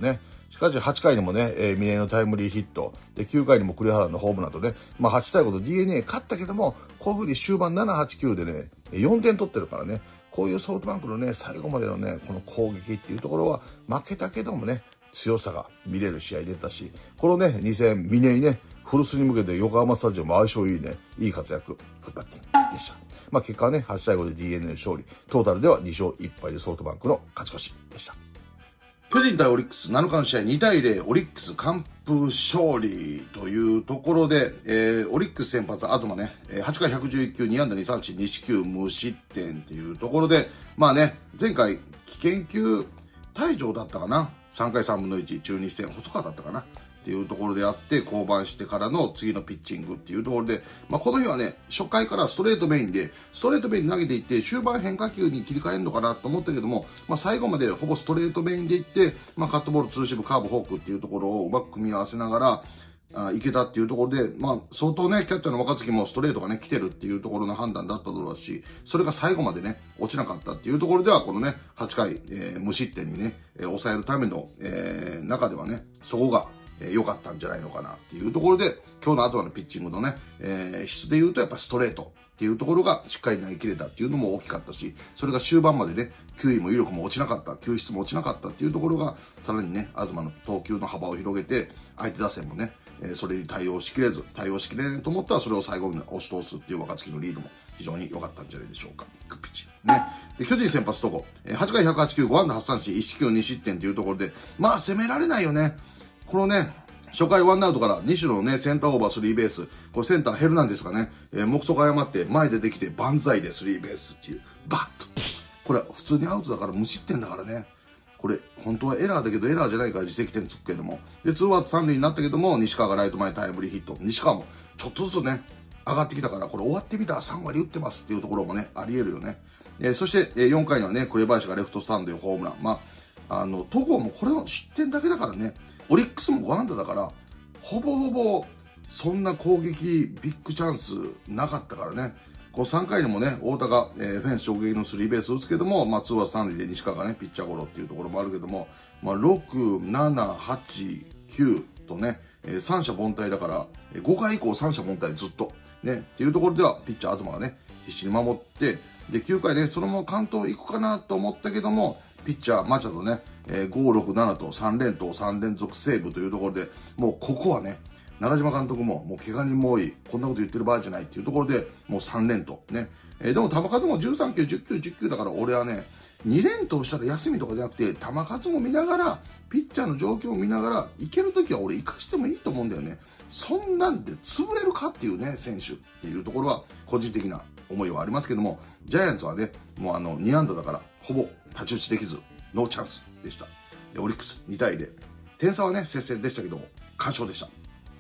しかし8回にもね、峰井のタイムリーヒット。で、9回にも栗原のホームランとね、まあ8対5と DNA 勝ったけども、こういう風に終盤7、8、9でね、4点取ってるからね、こういうソフトバンクのね、最後までのね、この攻撃っていうところは、負けたけどもね、強さが見れる試合でしたし、このね、2戦、峰井ね、フルスに向けて横浜スタジアム相性いいね、いい活躍、グッバッティングでした。まあ結果はね、8対5で DNA 勝利。トータルでは2勝1敗でソフトバンクの勝ち越しでした。 巨人対オリックス7日の試合2対0、オリックス完封勝利というところで、オリックス先発東ね、8回111球2安打2三振2四球無失点っていうところで、まあね、前回危険球退場だったかな。3回3分の1、中2戦細川だったかな。っていうところであって、降板してからの次のピッチングっていうところで、まあこの日はね、初回からストレートメインで、ストレートメインに投げていって、終盤変化球に切り替えるのかなと思ったけども、まあ最後までほぼストレートメインでいって、まあカットボール、ツーシーム、カーブ、フォークっていうところをうまく組み合わせながら、いけたっていうところで、まあ相当ね、キャッチャーの若月もストレートがね、来てるっていうところの判断だっただろうし、それが最後までね、落ちなかったっていうところでは、このね、8回、無失点にね、抑えるための、中ではね、そこが、良かったんじゃないのかなっていうところで、今日の東のピッチングのね、質で言うとやっぱストレートっていうところがしっかり投げ切れたっていうのも大きかったし、それが終盤までね、球威も威力も落ちなかった、球質も落ちなかったっていうところが、さらにね、東の投球の幅を広げて、相手打線もね、それに対応しきれないと思ったら、それを最後に押し通すっていう若月のリードも非常に良かったんじゃないでしょうか。グッピッチ。ね。で、巨人先発とこ、8回108球、5安打8三振、1四球2失点というところで、まあ攻められないよね。このね、初回ワンアウトから西野のね、センターオーバースリーベース。これセンターヘルナンデスがね、目測誤って前出てきて万歳でスリーベースっていう。バッと。これ普通にアウトだから無失点だからね。これ本当はエラーだけどエラーじゃないから自責点つくけども。で、ツーアウト三塁になったけども、西川がライト前タイムリーヒット。西川もちょっとずつね、上がってきたから、これ終わってみたら3割打ってますっていうところもね、あり得るよね。そして、4回にはね、紅林がレフトスタンドでホームラン。まあ、戸郷もこれの失点だけだからね。オリックスも5安打だから、ほぼほぼ、そんな攻撃、ビッグチャンスなかったからね。こう3回にもね、太田が、フェンス直撃のスリーベースを打つけども、まあ、2アウト3塁で西川がね、ピッチャーゴロっていうところもあるけども、まあ、6、7、8、9とね、三者凡退だから、5回以降三者凡退ずっと。ね、っていうところでは、ピッチャー東がね、必死に守って、で、9回ね、そのまま完投行くかなと思ったけども、ピッチャー、マチャとね、5、6、7と3連投、3連続セーブというところで、もうここはね、中島監督も、もう怪我人も多い、こんなこと言ってる場合じゃないっていうところで、もう3連投。ね。でも球数も13球、10球、10球だから俺はね、2連投したら休みとかじゃなくて、球数も見ながら、ピッチャーの状況を見ながら、いけるときは俺生かしてもいいと思うんだよね。そんなんで潰れるかっていうね、選手っていうところは、個人的な思いはありますけども、ジャイアンツはね、もう2安打だから、ほぼ太刀打ちできず、ノーチャンスでした。オリックス2対0。点差はね、接戦でしたけども、完勝でした。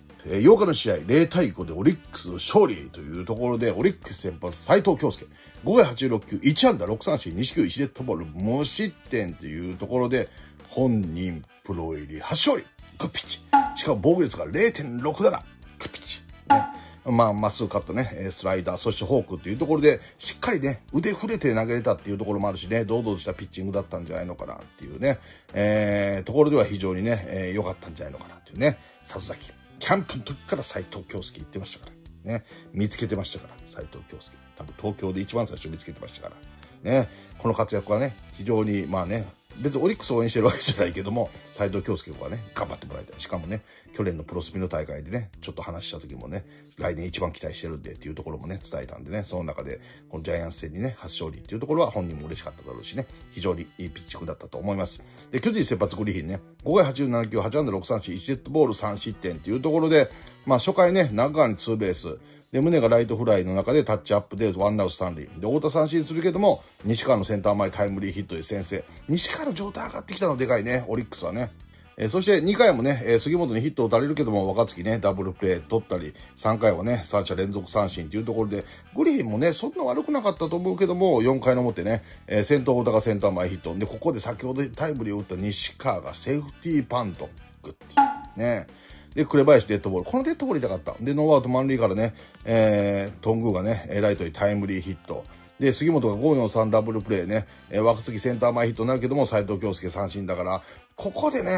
8日の試合、0対5でオリックス勝利というところで、オリックス先発、斉藤京介。5回86球、1安打6三振、2四球1デッドボール、無失点というところで、本人プロ入り初勝利。グッピッチ。しかも防御率が 0.67。グッピッチ。ね。まあ、まっすぐカットね、スライダー、そしてフォークっていうところで、しっかりね、腕触れて投げれたっていうところもあるしね、堂々としたピッチングだったんじゃないのかなっていうね、ところでは非常にね、良かったんじゃないのかなっていうね、里崎。キャンプの時から斉藤京介言ってましたから。ね。見つけてましたから、斉藤京介。多分東京で一番最初見つけてましたから。ね。この活躍はね、非常に、まあね、別にオリックスを応援してるわけじゃないけども、斉藤京介はね、頑張ってもらいたい。しかもね、去年のプロスピの大会でね、ちょっと話した時もね、来年一番期待してるんでっていうところもね、伝えたんでね、その中で、このジャイアンツ戦にね、初勝利っていうところは本人も嬉しかっただろうしね、非常にいいピッチングだったと思います。で、巨人先発グリフィンね、5回87球、8安打6三振、1デッドボール3失点っていうところで、まあ初回ね、中川にツーベース、で、宗がライトフライの中でタッチアップでワンアウト三塁。で、太田三振するけども、西川のセンター前タイムリーヒットで先制。西川の状態上がってきたのでかいね、オリックスはね。そして2回もね、杉本にヒットを打たれるけども、若月ね、ダブルプレー取ったり、3回はね、3者連続三振っていうところで、グリーンもね、そんな悪くなかったと思うけども、4回の表ね、先頭太田がセンター前ヒット。で、ここで先ほどタイムリーを打った西川がセーフティーパント。グッティ。ね。で、紅林デッドボール。このデッドボール痛かった。で、ノーアウト満塁からね、頓宮がね、ライトにタイムリーヒット。で、杉本が5-4-3ダブルプレーね、若月センター前ヒットになるけども、斉藤京介三振だから、ここでね、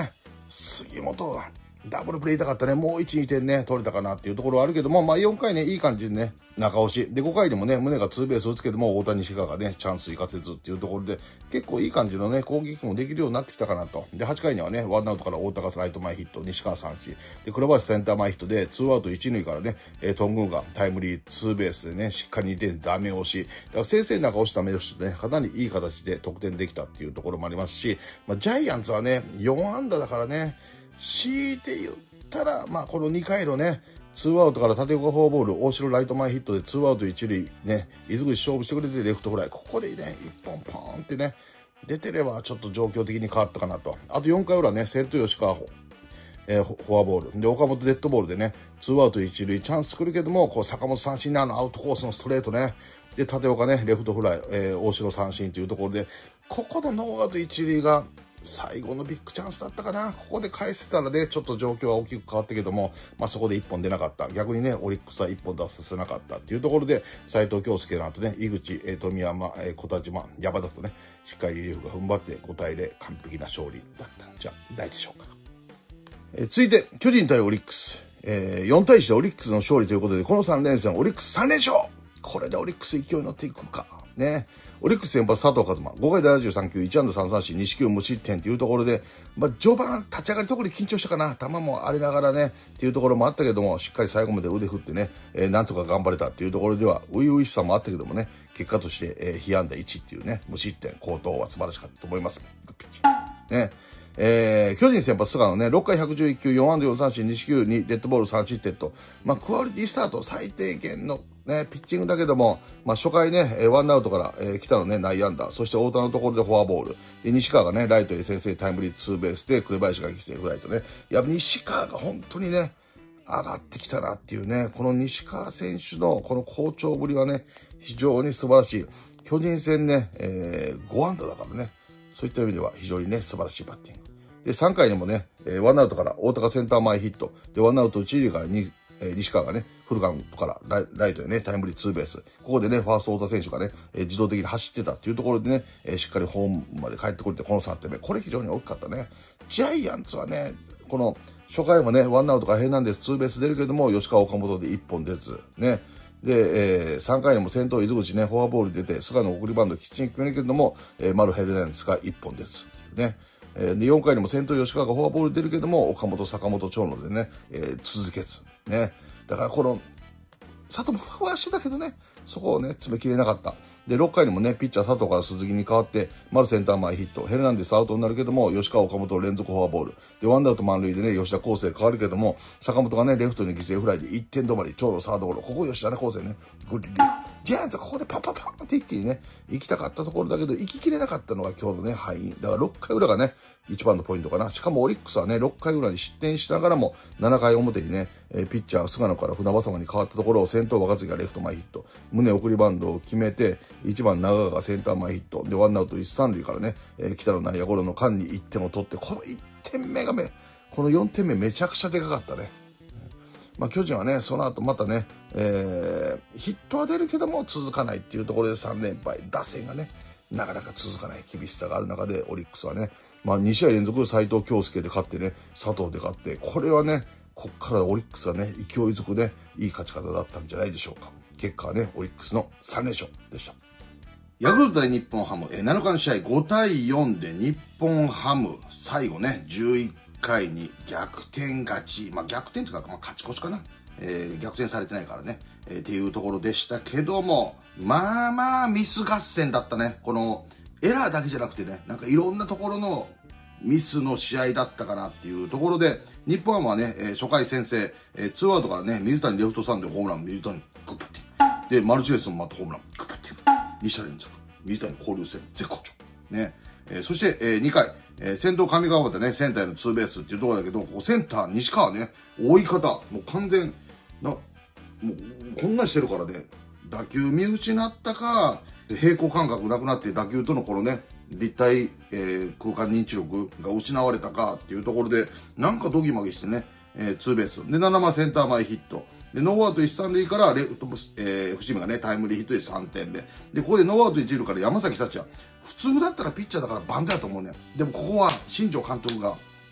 杉本、ダブルプレー痛かったね。もう1、2点ね、取れたかなっていうところはあるけども、まあ4回ね、いい感じでね、中押し。で、5回でもね、宗がツーベースをつけても、大谷翔がね、チャンス生かせずっていうところで、結構いい感じのね、攻撃もできるようになってきたかなと。で、8回にはね、ワンアウトから大高ライト前ヒット、西川三振。で、倉林センター前ヒットで、ツーアウト1塁からね、トングンがタイムリーツーベースでね、しっかり2点ダメ押し。だから先生中押しダメ押しとね、かなりいい形で得点できたっていうところもありますし、まあ、ジャイアンツはね、4安打だからね、強いて言ったら、まあ、この2回のね、ツーアウトから立岡フォアボール、大城ライト前ヒットでツーアウト1塁、ね、伊豆口勝負してくれてレフトフライ。ここでね、1本ポーンってね、出てればちょっと状況的に変わったかなと。あと4回裏ね、先頭吉川フォアボール。で、岡本デッドボールでね、ツーアウト1塁、チャンス作るけども、こう、坂本三振のアウトコースのストレートね。で、立岡ね、レフトフライ、大城三振というところで、ここのノーアウト1塁が、最後のビッグチャンスだったかな。ここで返せたらね、ちょっと状況は大きく変わったけども、まあそこで1本出なかった。逆にね、オリックスは1本出させなかったっていうところで、斉藤京介の後ね、井口、富山、小田島、山田とね、しっかりリリーフが踏ん張って5対0、完璧な勝利だったんじゃないでしょうか。続いて、巨人対オリックス。4対1でオリックスの勝利ということで、この3連戦、オリックス3連勝。これでオリックス勢いに乗っていくか。ね。オリックス先発佐藤和真、5回で73球、1安打3三振、2四球無失点というところで、まあ、序盤、立ち上がり特に緊張したかな。球も荒れながらね、っていうところもあったけども、しっかり最後まで腕振ってね、なんとか頑張れたっていうところでは、初々しさもあったけどもね、結果として、被安打1っていうね、無失点、好投は素晴らしかったと思います。グッピッチ。ね。巨人先発菅野ね、6回111球、4安打4三振、2四球にデッドボール3失点と、まあ、クオリティスタート最低限のね、ピッチングだけども、まあ、初回ね、ワンアウトから、北野ね、内野安打、そして太田のところでフォアボール、で、西川がね、ライトへ先制タイムリーツーベースで、紅林が犠牲フライとね、いや、西川が本当にね、上がってきたなっていうね、この西川選手のこの好調ぶりはね、非常に素晴らしい。巨人戦ね、5安打だからね、そういった意味では非常にね、素晴らしいバッティング。で、3回にもね、ワンアウトから大高センター前ヒット。で、ワンアウト1塁から西川がね、フルカウントからライトへね、タイムリーツーベース。ここでね、ファースト太田選手がね、自動的に走ってたっていうところでね、しっかりホームまで帰ってこれて、この3点目。これ非常に大きかったね。ジャイアンツはね、この初回もね、ワンアウトからヘルナンデスツーベース出るけども、吉川岡本で1本出ず。ね。で、3回にも先頭伊豆口ね、フォアボール出て、菅野送りバンドきっちり決めるけども、丸ヘルナンデスが1本出ず。ね。で、4回にも先頭吉川がフォアボール出るけども、岡本、坂本、長野でね、続けず。ね。だからこの、佐藤もふわしてたけどね、そこをね、詰めきれなかった。で、6回にもね、ピッチャー佐藤から鈴木に変わって、丸センター前ヒット、ヘルナンデスアウトになるけども、吉川、岡本連続フォアボール。で、ワンアウト満塁でね、吉田康生変わるけども、坂本がね、レフトに犠牲フライで1点止まり、長野サードゴロ。ここ吉田ね、康生ね、グリリジャイアンツはここでパパパンって一気にね、行きたかったところだけど、行ききれなかったのが今日のね、敗因。だから6回裏がね、一番のポイントかな。しかもオリックスはね、6回裏に失点しながらも、7回表にね、ピッチャー菅野から船場様に変わったところを先頭若月がレフト前ヒット。宗送りバンドを決めて、1番長川がセンター前ヒット。で、ワンアウト1、3塁からね、北野内野ゴロの間に1点を取って、この1点目がこの4点目めちゃくちゃでかかったね。まあ、巨人はね、その後またね、ヒットは出るけども続かないっていうところで3連敗。打線がね、なかなか続かない厳しさがある中で、オリックスはね、まあ2試合連続斉藤京介で勝ってね、佐藤で勝って、これはね、こっからオリックスがね、勢いづくね、いい勝ち方だったんじゃないでしょうか。結果はね、オリックスの3連勝でした。 ヤクルト対日本ハム、7日の試合5対4で日本ハム、最後ね、11回に逆転勝ち。まあ逆転というか、まあ勝ち越しかな。逆転されてないからね、っていうところでしたけども、まあまあミス合戦だったね。このエラーだけじゃなくてね、なんかいろんなところのミスの試合だったかなっていうところで、日本ハムはね、初回先制、ツーアウトからね、水谷レフトスタンドでホームラン、水谷グッパッティング。で、マルチネスもまたホームラン、グッパッティング。2者連続。水谷交流戦、絶好調。ね。そして、2回、先頭上川端ね、センターへのツーベースっていうところだけど、ここセンター西川ね、追い方、もう完全、もう、こんなしてるからね、打球見失ったか、平行感覚なくなって打球とのこのね、立体、空間認知力が失われたかっていうところで、なんかドギマギしてね、ツーベース。で、7番センター前ヒット。で、ノーアウト1、3塁からレフト、伏見がね、タイムリーヒットで3点目。で、ここでノーアウト1塁から山崎幸也。普通だったらピッチャーだからバントやと思うねん。でもここは新庄監督が、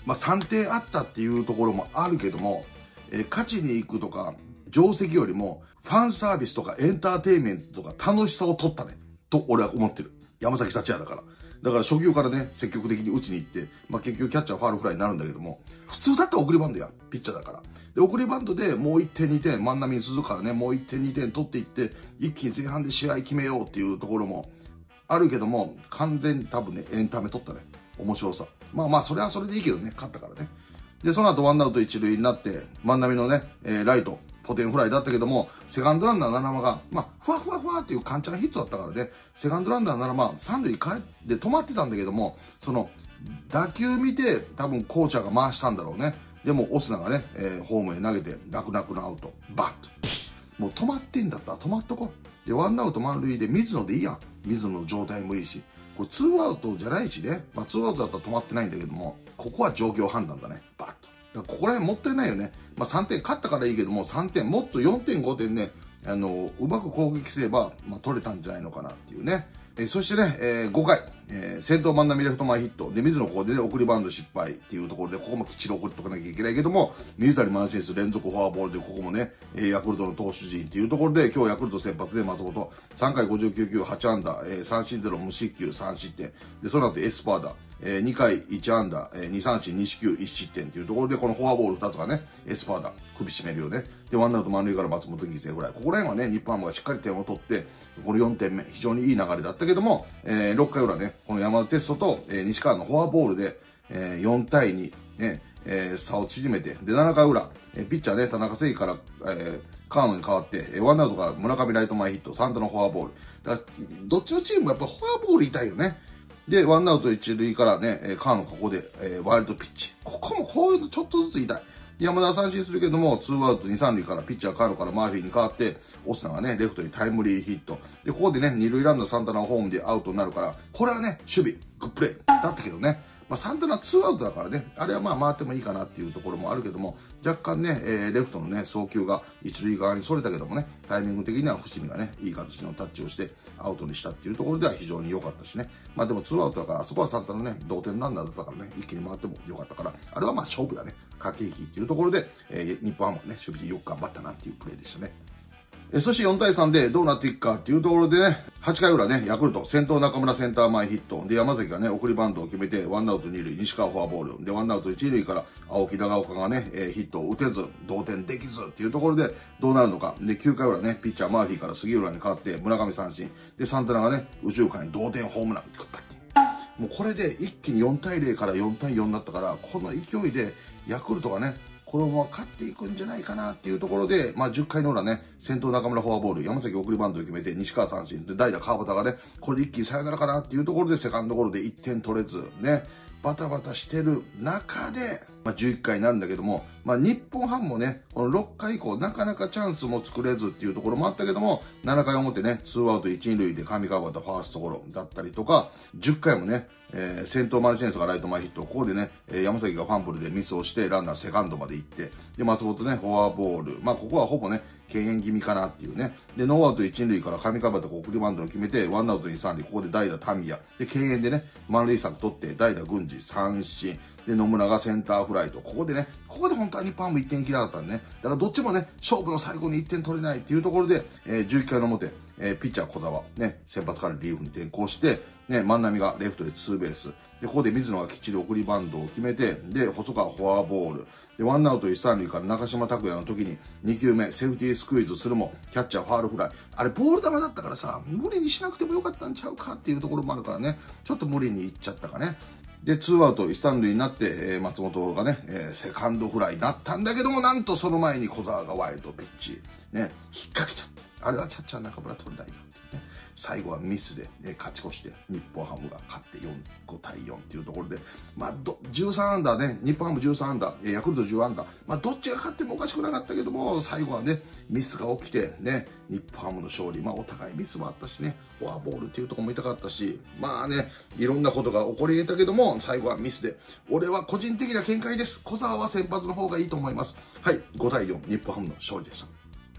まあ3点あったっていうところもあるけども、勝ちに行くとか、定石よりも、ファンサービスとかエンターテインメントとか楽しさを取ったね。と俺は思ってる。山崎幸也だから。だから初球からね、積極的に打ちに行って、まあ結局キャッチャーファウルフライになるんだけども、普通だったら送りバントや、ピッチャーだから。で、送りバントでもう1点2点、万波に続くからね、もう1点2点取っていって、一気に前半で試合決めようっていうところもあるけども、完全に多分ね、エンタメ取ったね。面白さ。まあまあ、それはそれでいいけどね、勝ったからね。で、その後ワンアウト一塁になって、万波のね、ライト、ポテンフライだったけども、セカンドランナー7間が、まあ、ふわふわふわっていうカンチャンヒットだったからね、セカンドランナー7間、三塁帰って止まってたんだけども、その、打球見て、多分コーチャーが回したんだろうね。でも、オスナがね、ホームへ投げて、泣く泣くのアウト、バッと。もう止まってんだったら止まっとこう。で、ワンアウト満塁で水野でいいやん。水野の状態もいいし。これ2アウトじゃないしね。まあ2アウトだったら止まってないんだけども、ここは状況判断だね。バッと。だからここら辺もったいないよね。まあ3点勝ったからいいけども、3点、もっと4点5点ね、うまく攻撃すれば、まあ取れたんじゃないのかなっていうね。そしてね、5回、先頭万波レフト前ヒット。で、水野ここでね、送りバウンド失敗っていうところで、ここもきっちり送っとかなきゃいけないけども、水谷マンシンス連続フォアボールで、ここもね、ヤクルトの投手陣っていうところで、今日ヤクルト先発で松本、3回59球8安打、三振0無失球3失点。で、その後エスパーダ、2回1安打、2三振2四球1失点っていうところで、このフォアボール2つがね、エスパーダ、首絞めるよね。で、ワンアウト満塁から松本犠牲フライ。ここら辺はね、日本ハムがしっかり点を取って、この4点目、非常にいい流れだったけども、6回裏ね、この山田哲人と、西川のフォアボールで、4対2、ね、差を縮めて、で、7回裏、ピッチャーね、田中正義から、川野に代わって、ワンアウトが村上ライト前ヒット、サンタのフォアボール。だからどっちのチームもやっぱフォアボール痛いよね。で、ワンアウト一塁からね、川野ここで、ワイルドピッチ。ここもこういうのちょっとずつ痛い。山田は三振するけども、2アウト2、3塁からピッチャー川野からマーフィーに変わって、オスナがね、レフトにタイムリーヒット。で、ここでね、二塁ランナーサンタナホームでアウトになるから、これはね、守備、グップレーだったけどね。まあ、サンタナ2アウトだからね、あれはまあ回ってもいいかなっていうところもあるけども、若干ね、レフトのね、送球が一塁側に逸れたけどもね、タイミング的には伏見がね、いい形のタッチをしてアウトにしたっていうところでは非常に良かったしね。まあでも2アウトだから、あそこはサンタナね、同点ランナーだったからね、一気に回っても良かったから、あれはまあ勝負だね。駆け引きっていうところで、日本ハムはね、守備でよく頑張ったなっていうプレーでしたね。そして4対3でどうなっていくかっていうところでね、8回裏ね、ヤクルト、先頭中村センター前ヒット。で、山崎がね、送りバントを決めて、ワンアウト2塁、西川フォアボール。で、ワンアウト1塁から青木長岡がね、ヒットを打てず、同点できずっていうところでどうなるのか。で、9回裏ね、ピッチャーマーフィーから杉浦に変わって、村上三振。で、サンタナがね、右中間に同点ホームラン。もうこれで一気に4対0から4対4になったから、この勢いでヤクルトがね、このまま勝っていくんじゃないかなっていうところで、まあ10回の裏ね、先頭中村フォアボール、山崎送りバントを決めて、西川三振、で、代打川端がね、これで一気にサヨナラかなっていうところで、セカンドゴロで1点取れず、ね、バタバタしてる中で、まあ11回になるんだけども、まあ日本ハムもね、この6回以降、なかなかチャンスも作れずっていうところもあったけども、7回表ね、2アウト1、2塁で上川端ファーストゴロだったりとか、10回もね、先頭マルチネスがライト前ヒット、ここでね、山崎がファンブルでミスをして、ランナーセカンドまで行って、で、松本ね、フォアボール。まあ、ここはほぼね、敬遠気味かなっていうね。で、ノーアウト1、2塁から上川端が送りバントを決めて、ワンアウト2、3塁、ここで代打タミヤ。で、敬遠でね、満塁策取って、代打郡司三振。で、野村がセンターフライと、ここでね、ここで本当は日本ハム1点いきたかったんでね。だからどっちもね、勝負の最後に1点取れないっていうところで、11回の表、ピッチャー小沢、ね、先発からリリーフに転向して、ね、万波がレフトでツーベース。で、ここで水野がきっちり送りバントを決めて、で、細川フォアボール。で、ワンアウト1、3塁から中島拓也の時に2球目、セーフティースクイズするも、キャッチャーファールフライ。あれ、ボール球だったからさ、無理にしなくてもよかったんちゃうかっていうところもあるからね、ちょっと無理にいっちゃったかね。で、2アウト1、3塁になって、松本がね、セカンドフライになったんだけども、なんとその前に小沢がワイルドピッチ、ね、引っ掛けちゃった。あれはキャッチャー中村取れないよ。ね、最後はミスで、勝ち越して、日本ハムが勝って5対4っていうところで、まあ、13アンダーね、日本ハム13アンダー、ヤクルト10アンダー、まあ、どっちが勝ってもおかしくなかったけども、最後はね、ミスが起きて、ね、日本ハムの勝利、まあ、お互いミスもあったしね、フォアボールっていうところも痛かったし、まあね、いろんなことが起こり得たけども、最後はミスで、俺は個人的な見解です。小沢は先発の方がいいと思います。はい、5対4、日本ハムの勝利でした。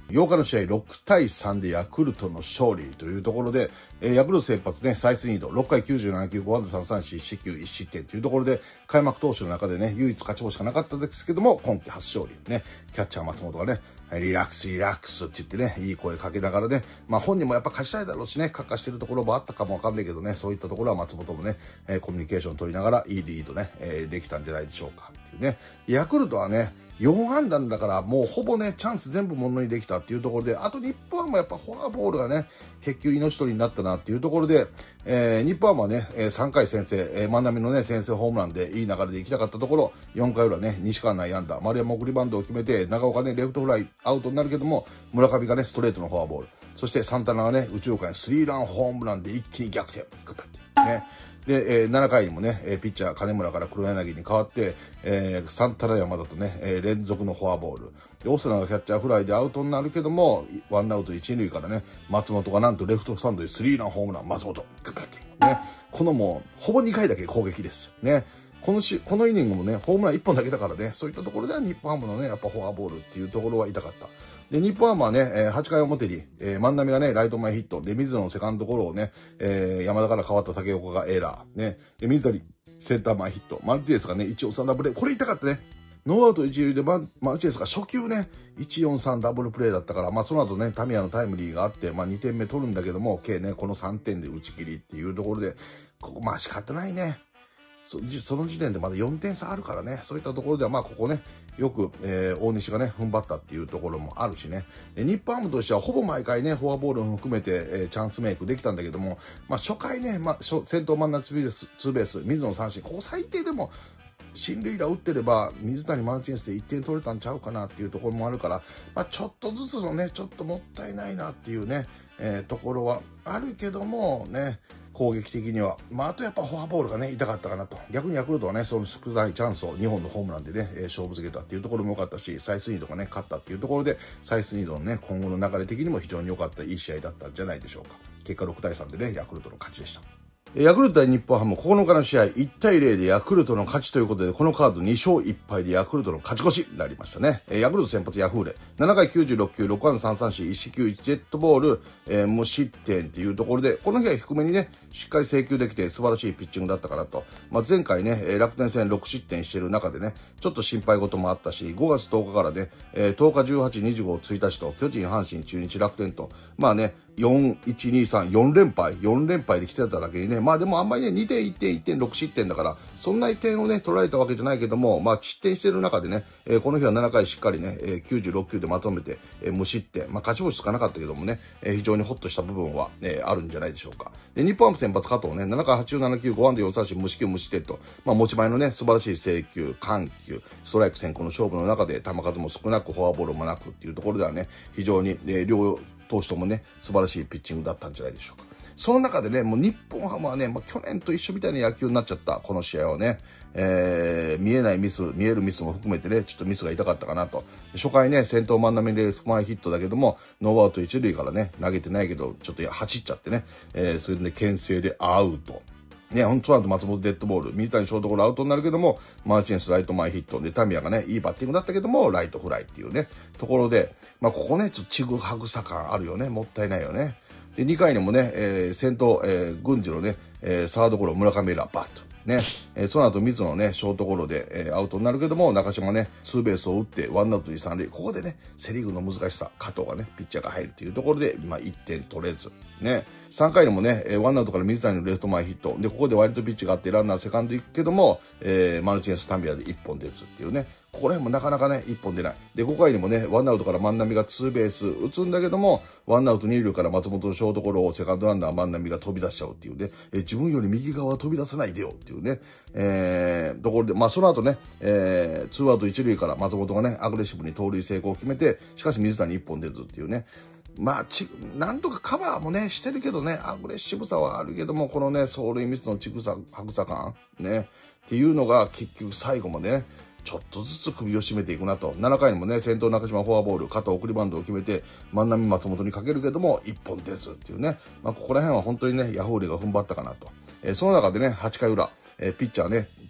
8日の試合6対3でヤクルトの勝利というところで、ヤクルト先発ね、サイスニード、6回97球、5安打3三振、1四球、1失点というところで、開幕投手の中でね、唯一勝ち星がなかったですけども、今季初勝利。ね、キャッチャー松本がね、リラックス、リラックスって言ってね、いい声かけながらね、本人もやっぱ勝ちたいだろうしね、カッカしてるところもあったかもわかんないけどね、そういったところは松本もね、コミュニケーション取りながら、いいリードね、できたんじゃないでしょうか。っていうね、ヤクルトはね、4安打だからもうほぼねチャンス全部ものにできたっていうところで、あと日本ハムもやっぱフォアボールがね結局命取りになったなっていうところで、日本ハムはね3回先制、万波のね先制ホームランでいい流れで行きたかったところ、4回裏ね西川内安打、丸山送りバントを決めて長岡ねレフトフライアウトになるけども、村上がねストレートのフォアボール、そしてサンタナがね右中間スリーランホームランで一気に逆転ね。で、7回にもね、ピッチャー金村から黒柳に変わって、サンタナ山田とね、連続のフォアボール。で、オスナがキャッチャーフライでアウトになるけども、ワンアウト1、2塁からね、松本がなんとレフトスタンドでスリーランホームラン、松本。ね、このもう、ほぼ2回だけ攻撃です。ね。このイニングもね、ホームラン1本だけだからね、そういったところでは日本ハムのね、やっぱフォアボールっていうところは痛かった。で、日本ハムはね、8回表に、万波がね、ライト前ヒット。で、水野のセカンドゴロをね、山田から変わった竹岡がエラー。ね。で、水谷、センター前ヒット。マルティネスがね、143ダブルプレー。これ痛かったね。ノーアウト1塁でマルティネスが初球ね、143ダブルプレーだったから、その後ね、タミヤのタイムリーがあって、2点目取るんだけども、計ね、この3点で打ち切りっていうところで、ここ仕方ないね。その時点でまだ4点差あるからね、そういったところではここね、よく、大西がね、踏ん張ったっていうところもあるしね。日本ハムとしてはほぼ毎回ね、フォアボールを含めて、チャンスメイクできたんだけども、初回ね、先頭真ん中ツーベース、水野三振、ここ最低でも、進塁打打ってれば、水谷マルティネスで1点取れたんちゃうかなっていうところもあるから、ちょっとずつのね、ちょっともったいないなっていうね、ところはあるけどもね、攻撃的には。あとやっぱフォアボールがね、痛かったかなと。逆にヤクルトはね、その少ないチャンスを2本のホームランでね、勝負つけたっていうところも良かったし、サイスニードがね、勝ったっていうところで、サイスニードのね、今後の流れ的にも非常に良かったいい試合だったんじゃないでしょうか。結果6対3でね、ヤクルトの勝ちでした。ヤクルト対日本ハム9日の試合1対0でヤクルトの勝ちということで、このカード2勝1敗でヤクルトの勝ち越しになりましたね。ヤクルト先発ヤフーレ。7回96球、6安打3三振、1四球、1ジェットボール、無失点っていうところで、この日は低めにね、しっかり制球できて素晴らしいピッチングだったかなと。前回ね、楽天戦6失点してる中でね、ちょっと心配事もあったし、5月10日からね、10日、18、25、1日と、巨人、阪神、中日、楽天と、4、1、2、3、4連敗で来てただけにね、でもあんまりね、2点、1点、1点、6失点だから、そんな点をね、取られたわけじゃないけども、失点してる中でね、この日は7回しっかりね、96球でまとめて、無失点。勝ち星つかなかったけどもね、非常にホッとした部分は、あるんじゃないでしょうか。で、日本ハム先発加藤ね、7回87球、5安打4三振、無四球、無失点と、持ち前のね、素晴らしい制球、緩急、ストライク先行の勝負の中で、球数も少なく、フォアボールもなくっていうところではね、非常に、両投手ともね、素晴らしいピッチングだったんじゃないでしょうか。その中でね、もう日本ハムはね、去年と一緒みたいな野球になっちゃった、この試合はね、見えないミス、見えるミスも含めてね、ちょっとミスが痛かったかなと。初回ね、先頭万波レフト前ヒットだけども、ノーアウト一塁からね、投げてないけど、ちょっと走っちゃってね、それで牽制でアウト。ね、その後松本デッドボール、水谷ショートゴロアウトになるけども、マルチネスライト前ヒットで、タミヤがね、いいバッティングだったけども、ライトフライっていうね、ところで、ここね、ちょっとちぐはぐさ感あるよね、もったいないよね。で、2回にもね、先頭、郡司のね、サードゴロ、村上エラー、バット。ね、その後、水野のね、ショートゴロで、アウトになるけども、中島ね、ツーベースを打って、ワンアウトに3塁。ここでね、セリーグの難しさ、加藤がね、ピッチャーが入るというところで、1点取れず。ね、3回にもね、ワンアウトから水谷のレフト前ヒット。で、ここでワイルドピッチがあって、ランナーセカンド行くけども、マルチネスタミヤで1本出ずっていうね。ここら辺もなかなかね、1本出ない。で、5回にもね、ワンアウトから万波がツーベース打つんだけども、ワンアウト2塁から松本のショートゴロをセカンドランナー万波が飛び出しちゃうっていうね、自分より右側は飛び出さないでよっていうね、ところで、その後ね、ツーアウト1塁から松本がね、アグレッシブに盗塁成功を決めて、しかし水谷1本出ずっていうね、なんとかカバーもね、してるけどね、アグレッシブさはあるけども、このね、走塁ミスのちぐさ、はぐさ感、ね、っていうのが結局最後までね、ちょっとずつ首を絞めていくなと。7回にもね、先頭中島フォアボール、肩送りバントを決めて、万波松本にかけるけども、1本出ずっていうね、ここら辺は本当にね、ヤフーレが踏ん張ったかなと。その中でね、8回裏、ピッチャーね、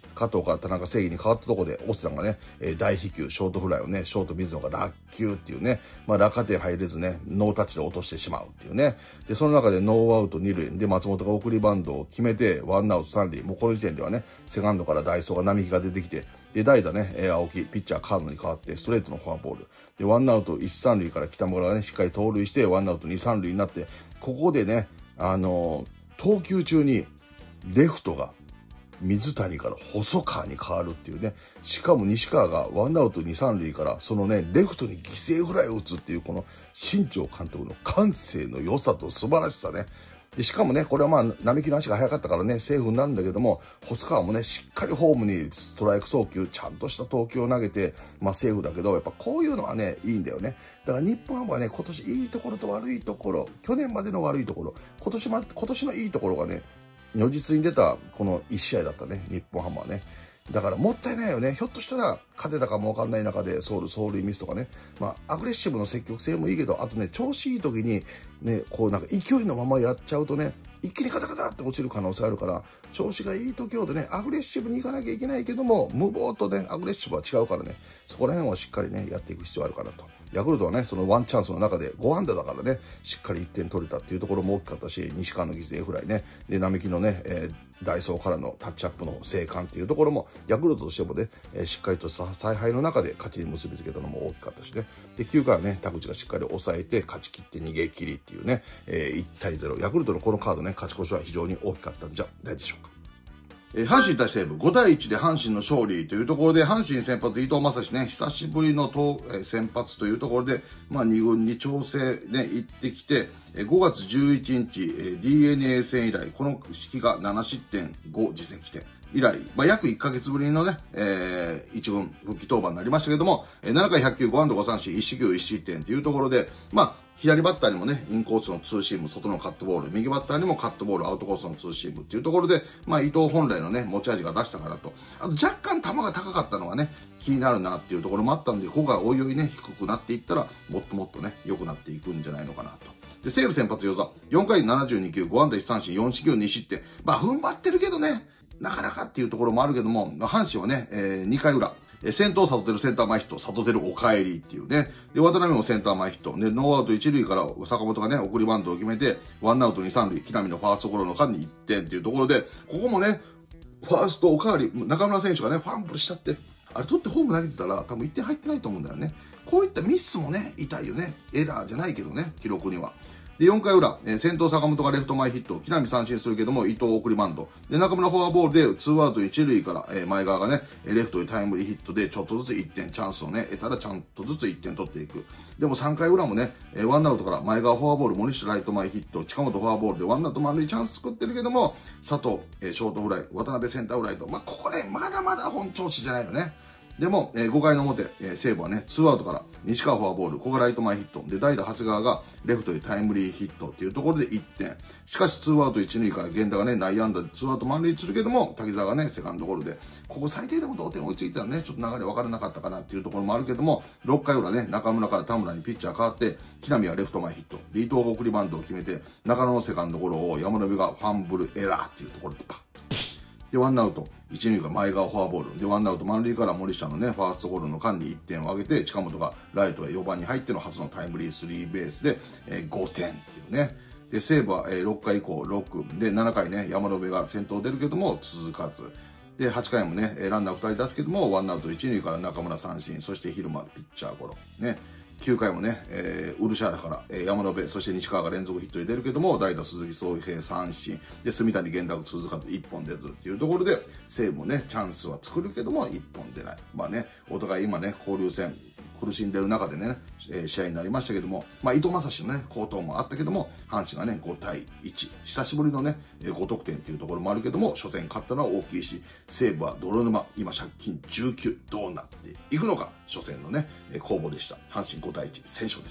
加藤から田中正義に変わったところで、オスナがね、大飛球、ショートフライをね、ショート水野が落球っていうね、落下点入れずね、ノータッチで落としてしまうっていうね。で、その中でノーアウト2塁で松本が送りバントを決めて、ワンアウト3塁。もうこの時点ではね、セカンドからダイソーが並木が出てきて、で、代打ね、青木、ピッチャーカードに変わって、ストレートのフォアボール。で、ワンアウト1、3塁から北村がね、しっかり盗塁して、ワンアウト2、3塁になって、ここでね、投球中に、レフトが、水谷から細川に変わるっていうね。しかも西川がワンアウト2、3塁から、そのね、レフトに犠牲フライを打つっていう、この新庄監督の感性の良さと素晴らしさね。で、しかもね、これは並木の足が速かったからね、セーフになるんだけども、細川もね、しっかりホームにストライク送球、ちゃんとした投球を投げて、セーフだけど、やっぱこういうのはね、いいんだよね。だから日本ハムはね、今年いいところと悪いところ、去年までの悪いところ、今年のいいところがね、如実に出たこの1試合だったね、日本ハムはね。だからもったいないよね。ひょっとしたら勝てたかもわかんない中で走塁ミスとかね。アグレッシブの積極性もいいけど、あとね、調子いい時にね、こうなんか勢いのままやっちゃうとね、一気にカタカタって落ちる可能性あるから、調子がいい時ほどね、アグレッシブにいかなきゃいけないけども、無謀とね、アグレッシブは違うからね、そこら辺はしっかりね、やっていく必要あるかなと。ヤクルトはね、そのワンチャンスの中で5安打だからね、しっかり1点取れたっていうところも大きかったし、西川の犠牲フライね、で、並木のね、ダイソーからのタッチアップの生還っていうところも、ヤクルトとしてもね、しっかりとした采配の中で勝ちに結びつけたのも大きかったしね。で、9回はね、田口がしっかり抑えて、勝ち切って逃げ切りっていうね、1対0。ヤクルトのこのカードね、勝ち越しは非常に大きかったんじゃないでしょうか。阪神対西武、5対1で阪神の勝利というところで、阪神先発伊藤将司ね、久しぶりの先発というところで、2軍に調整ね、行ってきて、5月11日、DNA 戦以来、この式が7失点5自責点。以来、約1ヶ月ぶりのね、1軍復帰登板になりましたけども、7回100球5安打5三振1四球1失点というところで、左バッターにもね、インコースのツーシーム、外のカットボール、右バッターにもカットボール、アウトコースのツーシームっていうところで、伊藤本来のね、持ち味が出したかなと。あと若干球が高かったのがね、気になるなっていうところもあったんで、ここがおいおいね、低くなっていったら、もっともっとね、良くなっていくんじゃないのかなと。で、西武先発與座、4回72球、5安打1三振、4四球2失点。踏ん張ってるけどね、なかなかっていうところもあるけども、阪神はね、2回裏、先頭里輝センター前ヒット、里輝お帰りっていうね。で、渡辺もセンター前ヒット。で、ノーアウト1塁から坂本がね、送りバントを決めて、ワンアウト2、3塁、木浪のファーストゴロの間に1点っていうところで、ここもね、ファーストおかわり、中村選手がね、ファンブルしちゃって、あれ取ってホーム投げてたら多分1点入ってないと思うんだよね。こういったミスもね、痛いよね。エラーじゃないけどね、記録には。で、4回裏、先頭坂本がレフト前ヒット、木浪三振するけども、伊藤送りバント。で、中村フォアボールで、2アウト1塁から、前川がね、レフトにタイムリーヒットで、ちょっとずつ1点、チャンスをね、得たらちゃんとずつ1点取っていく。でも3回裏もね、ワンアウトから前川フォアボール、森下ライト前ヒット、近本フォアボールでワンアウト満塁チャンス作ってるけども、佐藤、ショートフライ、渡辺センターフライと、ここね、まだまだ本調子じゃないよね。でも、5回の表、西武はね、2アウトから西川フォアボール、古賀ライト前ヒット。で、代打長谷川がレフトにタイムリーヒットっていうところで1点。しかし、2アウト1塁から源田がね、内野安打で2アウト満塁するけども、滝沢がね、セカンドゴロで、ここ最低でも同点追いついたらね、ちょっと流れ分からなかったかなっていうところもあるけども、6回裏ね、中村から田村にピッチャー変わって、木浪はレフト前ヒット。で、伊藤が送りバントを決めて、中野のセカンドゴロを山野がファンブルエラーっていうところでパッ。で、ワンアウト、一塁が前川フォアボール。で、ワンアウト満塁から森下のね、ファーストゴロの間に1点を挙げて、近本がライトへ4番に入っての初のタイムリースリーベースで、5点っていうね。で、西武は、6回以降6。で、7回ね、山野辺が先頭出るけども、続かず。で、8回もね、ランナー2人出すけども、ワンアウト1塁から中村三振、そして昼間ピッチャーゴロ。ね。9回もね、ウルシャーラから、山野辺、そして西川が連続ヒットで出るけども、代打鈴木壮平三振、で、住谷源田が続かず1本出ずっていうところで、西武もね、チャンスは作るけども、1本出ない。お互い今ね、交流戦、苦しんでる中でね、試合になりましたけども、伊藤将司のね、好投もあったけども、阪神がね、5対1。久しぶりのね、5得点っていうところもあるけども、初戦勝ったのは大きいし、西武は泥沼、今借金19、どうなっていくのか、初戦のね、攻防でした。阪神5対1、先勝です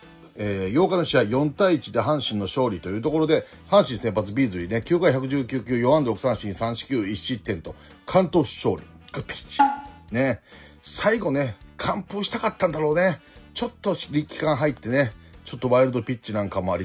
。8日の試合4対1で阪神の勝利というところで、阪神先発ビーズリーね、9回119球、4安打6三振、3四球1失点と、完投勝利。グッピッチ。ね。最後ね、完封したかったんだろうね。ちょっと力感入ってね、ちょっとワイルドピッチなんかもありね、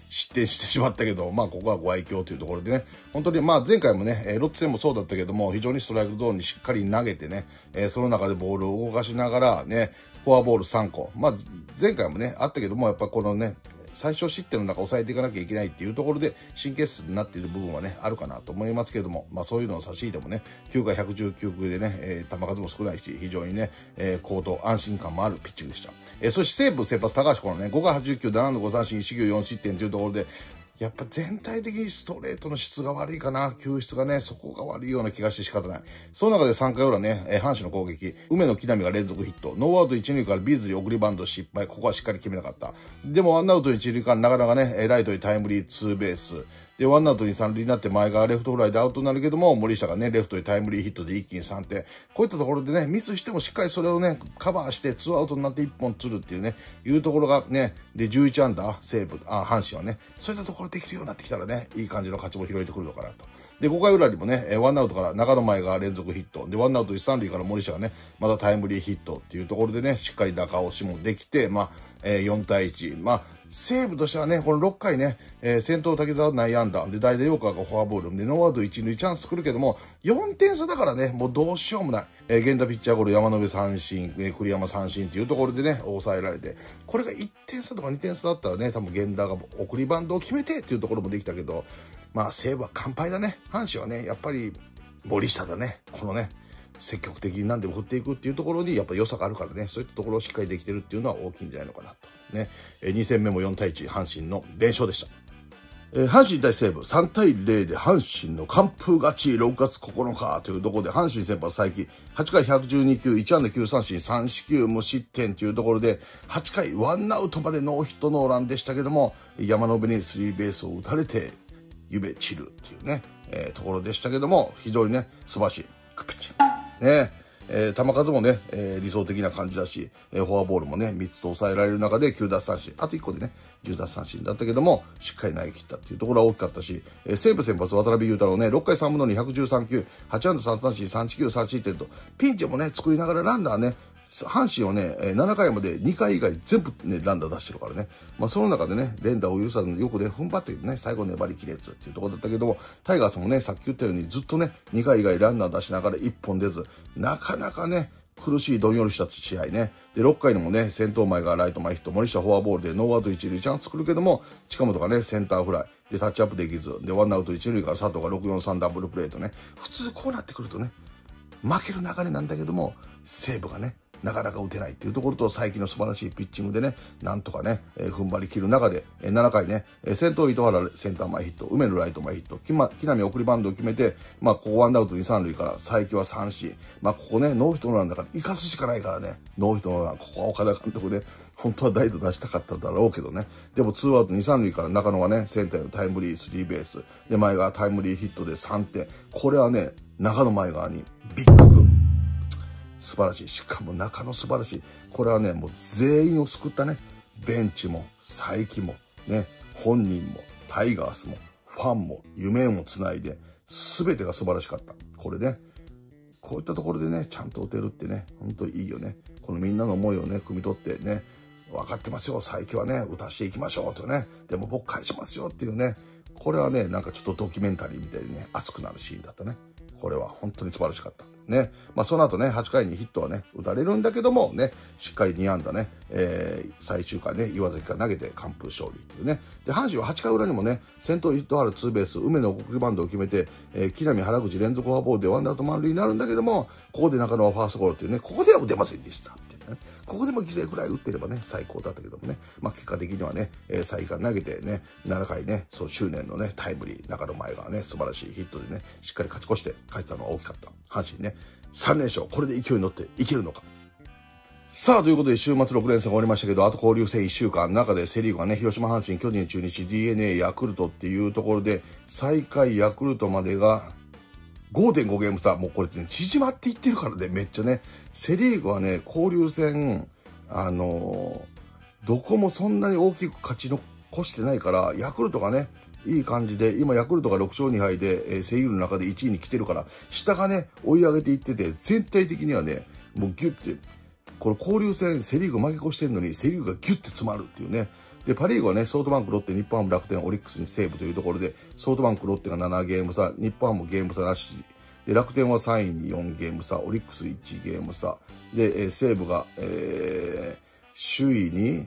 失点してしまったけど、まあここはご愛嬌というところでね、本当にまあ前回もね、ロッテ戦もそうだったけども、非常にストライクゾーンにしっかり投げてね、その中でボールを動かしながらね、フォアボール3個。まあ前回もね、あったけども、やっぱこのね、最小失点の中抑えていかなきゃいけないっていうところで神経質になっている部分はね、あるかなと思いますけども、まあそういうのを差し引いてもね、9回119球でね、球数も少ないし、非常にね、好投、安心感もあるピッチングでした。そして西武先発高橋このね、5回89、7の5三振、1球4失点というところで、やっぱ全体的にストレートの質が悪いかな。球質がね、そこが悪いような気がして仕方ない。その中で3回裏ね、阪神の攻撃、梅野木浪が連続ヒット、ノーアウト1塁からビーズリー送りバント失敗、ここはしっかり決めなかった。でも1アウト1塁からなかなかね、ライトにタイムリーツーベース。で、1アウトに3塁になって前側レフトフライでアウトになるけども、森下がね、レフトにタイムリーヒットで一気に3点。こういったところでね、ミスしてもしっかりそれをね、カバーして2アウトになって1本釣るっていうね、いうところがね、で、11アンダー、阪神はね、そういったところできるようになってきたらね、いい感じの勝ちも拾えてくるのかなと。で、5回裏にもね、1アウトから中野前が連続ヒット。で、1アウト1、3塁から森下がね、またタイムリーヒットっていうところでね、しっかり中押しもできて、まあ、4対1。まあ、西武としてはね、この6回ね、先頭滝沢内野安打。で、代打ヨーカーがフォアボール。で、ノーアウト1塁チャンス来るけども、4点差だからね、もうどうしようもない。源田ピッチャーゴロ、山野三振、栗山三振っていうところでね、抑えられて。これが1点差とか2点差だったらね、多分源田が送りバントを決めてっていうところもできたけど、まあ、西武は完敗だね。阪神はね、やっぱり、森下だね。このね、積極的に何でも振っていくっていうところにやっぱ良さがあるからね、そういったところをしっかりできてるっていうのは大きいんじゃないのかなと。ね。2戦目も4対1、阪神の連勝でした。阪神対西武3対0で阪神の完封勝ち6月9日というところで阪神先発才木8回112球1安打9三振3四球無失点というところで8回1アウトまでノーヒットノーランでしたけども山野辺にスリーベースを打たれて夢散るっていうね、ところでしたけども非常にね素晴らしいグッピッチね。球数もね、理想的な感じだし、フォアボールもね、3つと抑えられる中で9奪三振。あと1個でね、10奪三振だったけども、しっかり投げ切ったっていうところは大きかったし、西武先発渡辺裕太郎ね、6回3分の2、113球、8安打3三振、3四球3失点と、ピンチもね、作りながらランナーね、阪神はね、7回まで2回以外全部ね、ランナー出してるからね。まあその中でね、連打を許さずよくね、踏ん張ってね、最後粘り切れずっていうところだったけども、タイガースもね、さっき言ったようにずっとね、2回以外ランナー出しながら1本出ず、なかなかね、苦しいどんよりした試合ね。で、6回にもね、先頭前がライト前ヒット、森下フォアボールでノーアウト1塁チャンス作るけども、近本がね、センターフライ。で、タッチアップできず。で、1アウト1塁から佐藤が643ダブルプレーとね。普通こうなってくるとね、負ける流れなんだけども、西武がね、なかなか打てないっていうところと、才木の素晴らしいピッチングでね、なんとかね、踏ん張り切る中で、7回ね、先頭糸原センター前ヒット、梅野ライト前ヒット、木浪送りバントを決めて、まあ、ここワンアウト2、3塁から、才木は三振。まあ、ここね、ノーヒットノーランだから、生かすしかないからね、ノーヒットノーラン、ここは岡田監督で、本当は代打出したかっただろうけどね。でも、2アウト2、3塁から中野がね、センターのタイムリー、スリーベース。で、前がタイムリーヒットで3点。これはね、中野前側にビッグ。素晴らしい。しかも中野素晴らしい。これはね、もう全員を救ったね。ベンチも、才木も、ね、本人も、タイガースも、ファンも、夢をつないで、全てが素晴らしかった。これね、こういったところでね、ちゃんと打てるってね、本当にいいよね。このみんなの思いをね、汲み取ってね、分かってますよ、才木はね、打たしていきましょうとね、でも僕返しますよっていうね、これはね、なんかちょっとドキュメンタリーみたいにね、熱くなるシーンだったね。これは本当に素晴らしかった。ね。まあ、その後ね、8回にヒットはね、打たれるんだけども、ね、しっかり2安打ね、最終回ね、岩崎が投げて完封勝利っていうね。で、阪神は8回裏にもね、先頭ヒットあるツーベース、梅野送りバントを決めて、木浪原口連続フォアボールでワンアウト満塁になるんだけども、ここで中野はファーストゴロっていうね、ここでは打てませんでした。ここでも犠牲フライ打ってればね、最高だったけどもね。まあ、結果的にはね、才木が投げてね、7回ね、そう執念のね、タイムリー、中野前がね、素晴らしいヒットでね、しっかり勝ち越して帰ったのは大きかった。阪神ね、3連勝、これで勢いに乗っていけるのか。さあ、ということで週末6連戦が終わりましたけど、あと交流戦1週間、中でセリーグがね、広島、阪神、巨人、中日、DNA、ヤクルトっていうところで、最下位ヤクルトまでが、5.5 ゲーム差、もうこれね、縮まっていってるからね、めっちゃね。セリーグはね、交流戦、どこもそんなに大きく勝ち残してないから、ヤクルトがね、いい感じで、今ヤクルトが6勝2敗で、セリーグの中で1位に来てるから、下がね、追い上げていってて、全体的にはね、もうギュッて、これ交流戦セリーグ負け越してるのに、セリーグがギュッて詰まるっていうね、 で、パリーグはね、ソフトバンク、ロッテ、日本ハム、楽天、オリックスに西武というところで、ソフトバンク、ロッテが7ゲーム差、日本ハムゲーム差なし、で、楽天は3位に4ゲーム差、オリックス1ゲーム差、で、西武が、首位に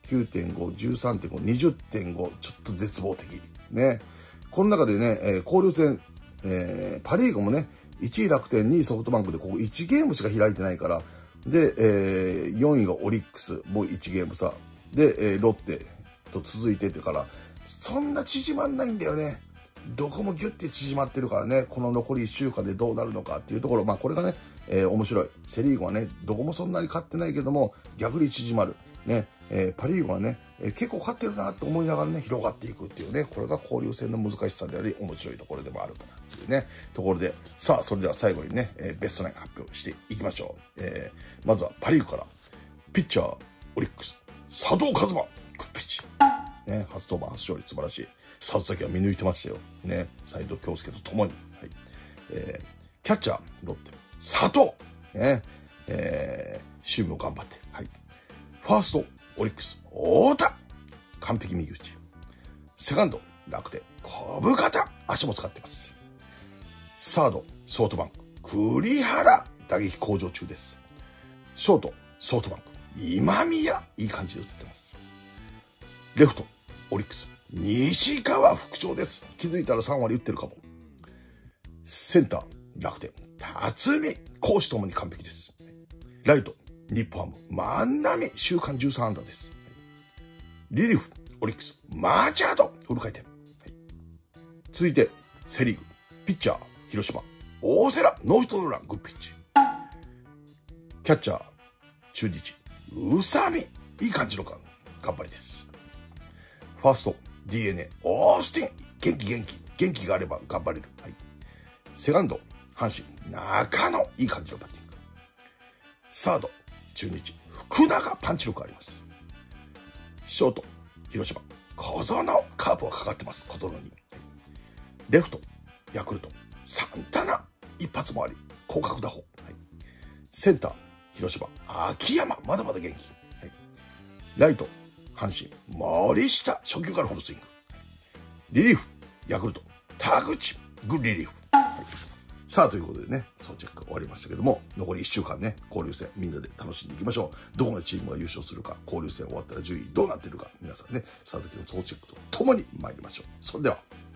9.5、13.5、20.5、ちょっと絶望的。ね。この中でね、交流戦、パリーグもね、1位楽天、2位ソフトバンクで、ここ1ゲームしか開いてないから、で、4位がオリックス、もう1ゲーム差。で、ロッテと続いててから、そんな縮まんないんだよね。どこもギュッて縮まってるからね、この残り1週間でどうなるのかっていうところ、まあこれがね、面白い。セリーグはね、どこもそんなに勝ってないけども、逆に縮まる。ね、パリーグはね、結構勝ってるなと思いながらね、広がっていくっていうね、これが交流戦の難しさであり、面白いところでもあるかなっていうね、ところで、さあ、それでは最後にね、ベストナイン発表していきましょう。まずはパリーグから、ピッチャー、オリックス、佐藤一馬、グッピッチ。ね、初登板、初勝利、素晴らしい。里崎は見抜いてましたよ。ね、斉藤京介と共に。はい。キャッチャー、ロッテ、佐藤。ね、守備も頑張って。はい。ファースト、オリックス、太田。完璧右打ち。セカンド、楽天、小深田。足も使ってます。サード、ソフトバンク、栗原。打撃向上中です。ショート、ソフトバンク、今宮。いい感じで映ってます。レフト、オリックス、西川副長です。気づいたら3割打ってるかも。センター、楽天、辰巳。攻守ともに完璧です。ライト、日本ハム、万波。週間13安打です。リリーフ、オリックス、マチャード。フル回転。はい、続いて、セリーグ、ピッチャー、広島、大瀬良。ノーヒットノーラン、グッピッチ。キャッチャー、中日、宇佐美。いい感じの頑張りです。ファースト、DNA、オースティン。元気があれば頑張れる。はい。セカンド、阪神、中野。いい感じのバッティング。サード、中日、福永。パンチ力あります。ショート、広島、小園。カープはかかってます。小園に。レフト、ヤクルト、サンタナ。一発もあり、広角打法。はい。センター、広島、秋山。まだまだ元気。はい。ライト、阪神、森下。初球からフルスイング。リリーフ、ヤクルト、田口。グッリリーフ。はい、さあ、ということでね、総チェック終わりましたけども、残り1週間ね、交流戦みんなで楽しんでいきましょう。どこのチームが優勝するか、交流戦終わったら順位どうなっているか、皆さんね、佐々木の総チェックとともに参りましょう。それでは。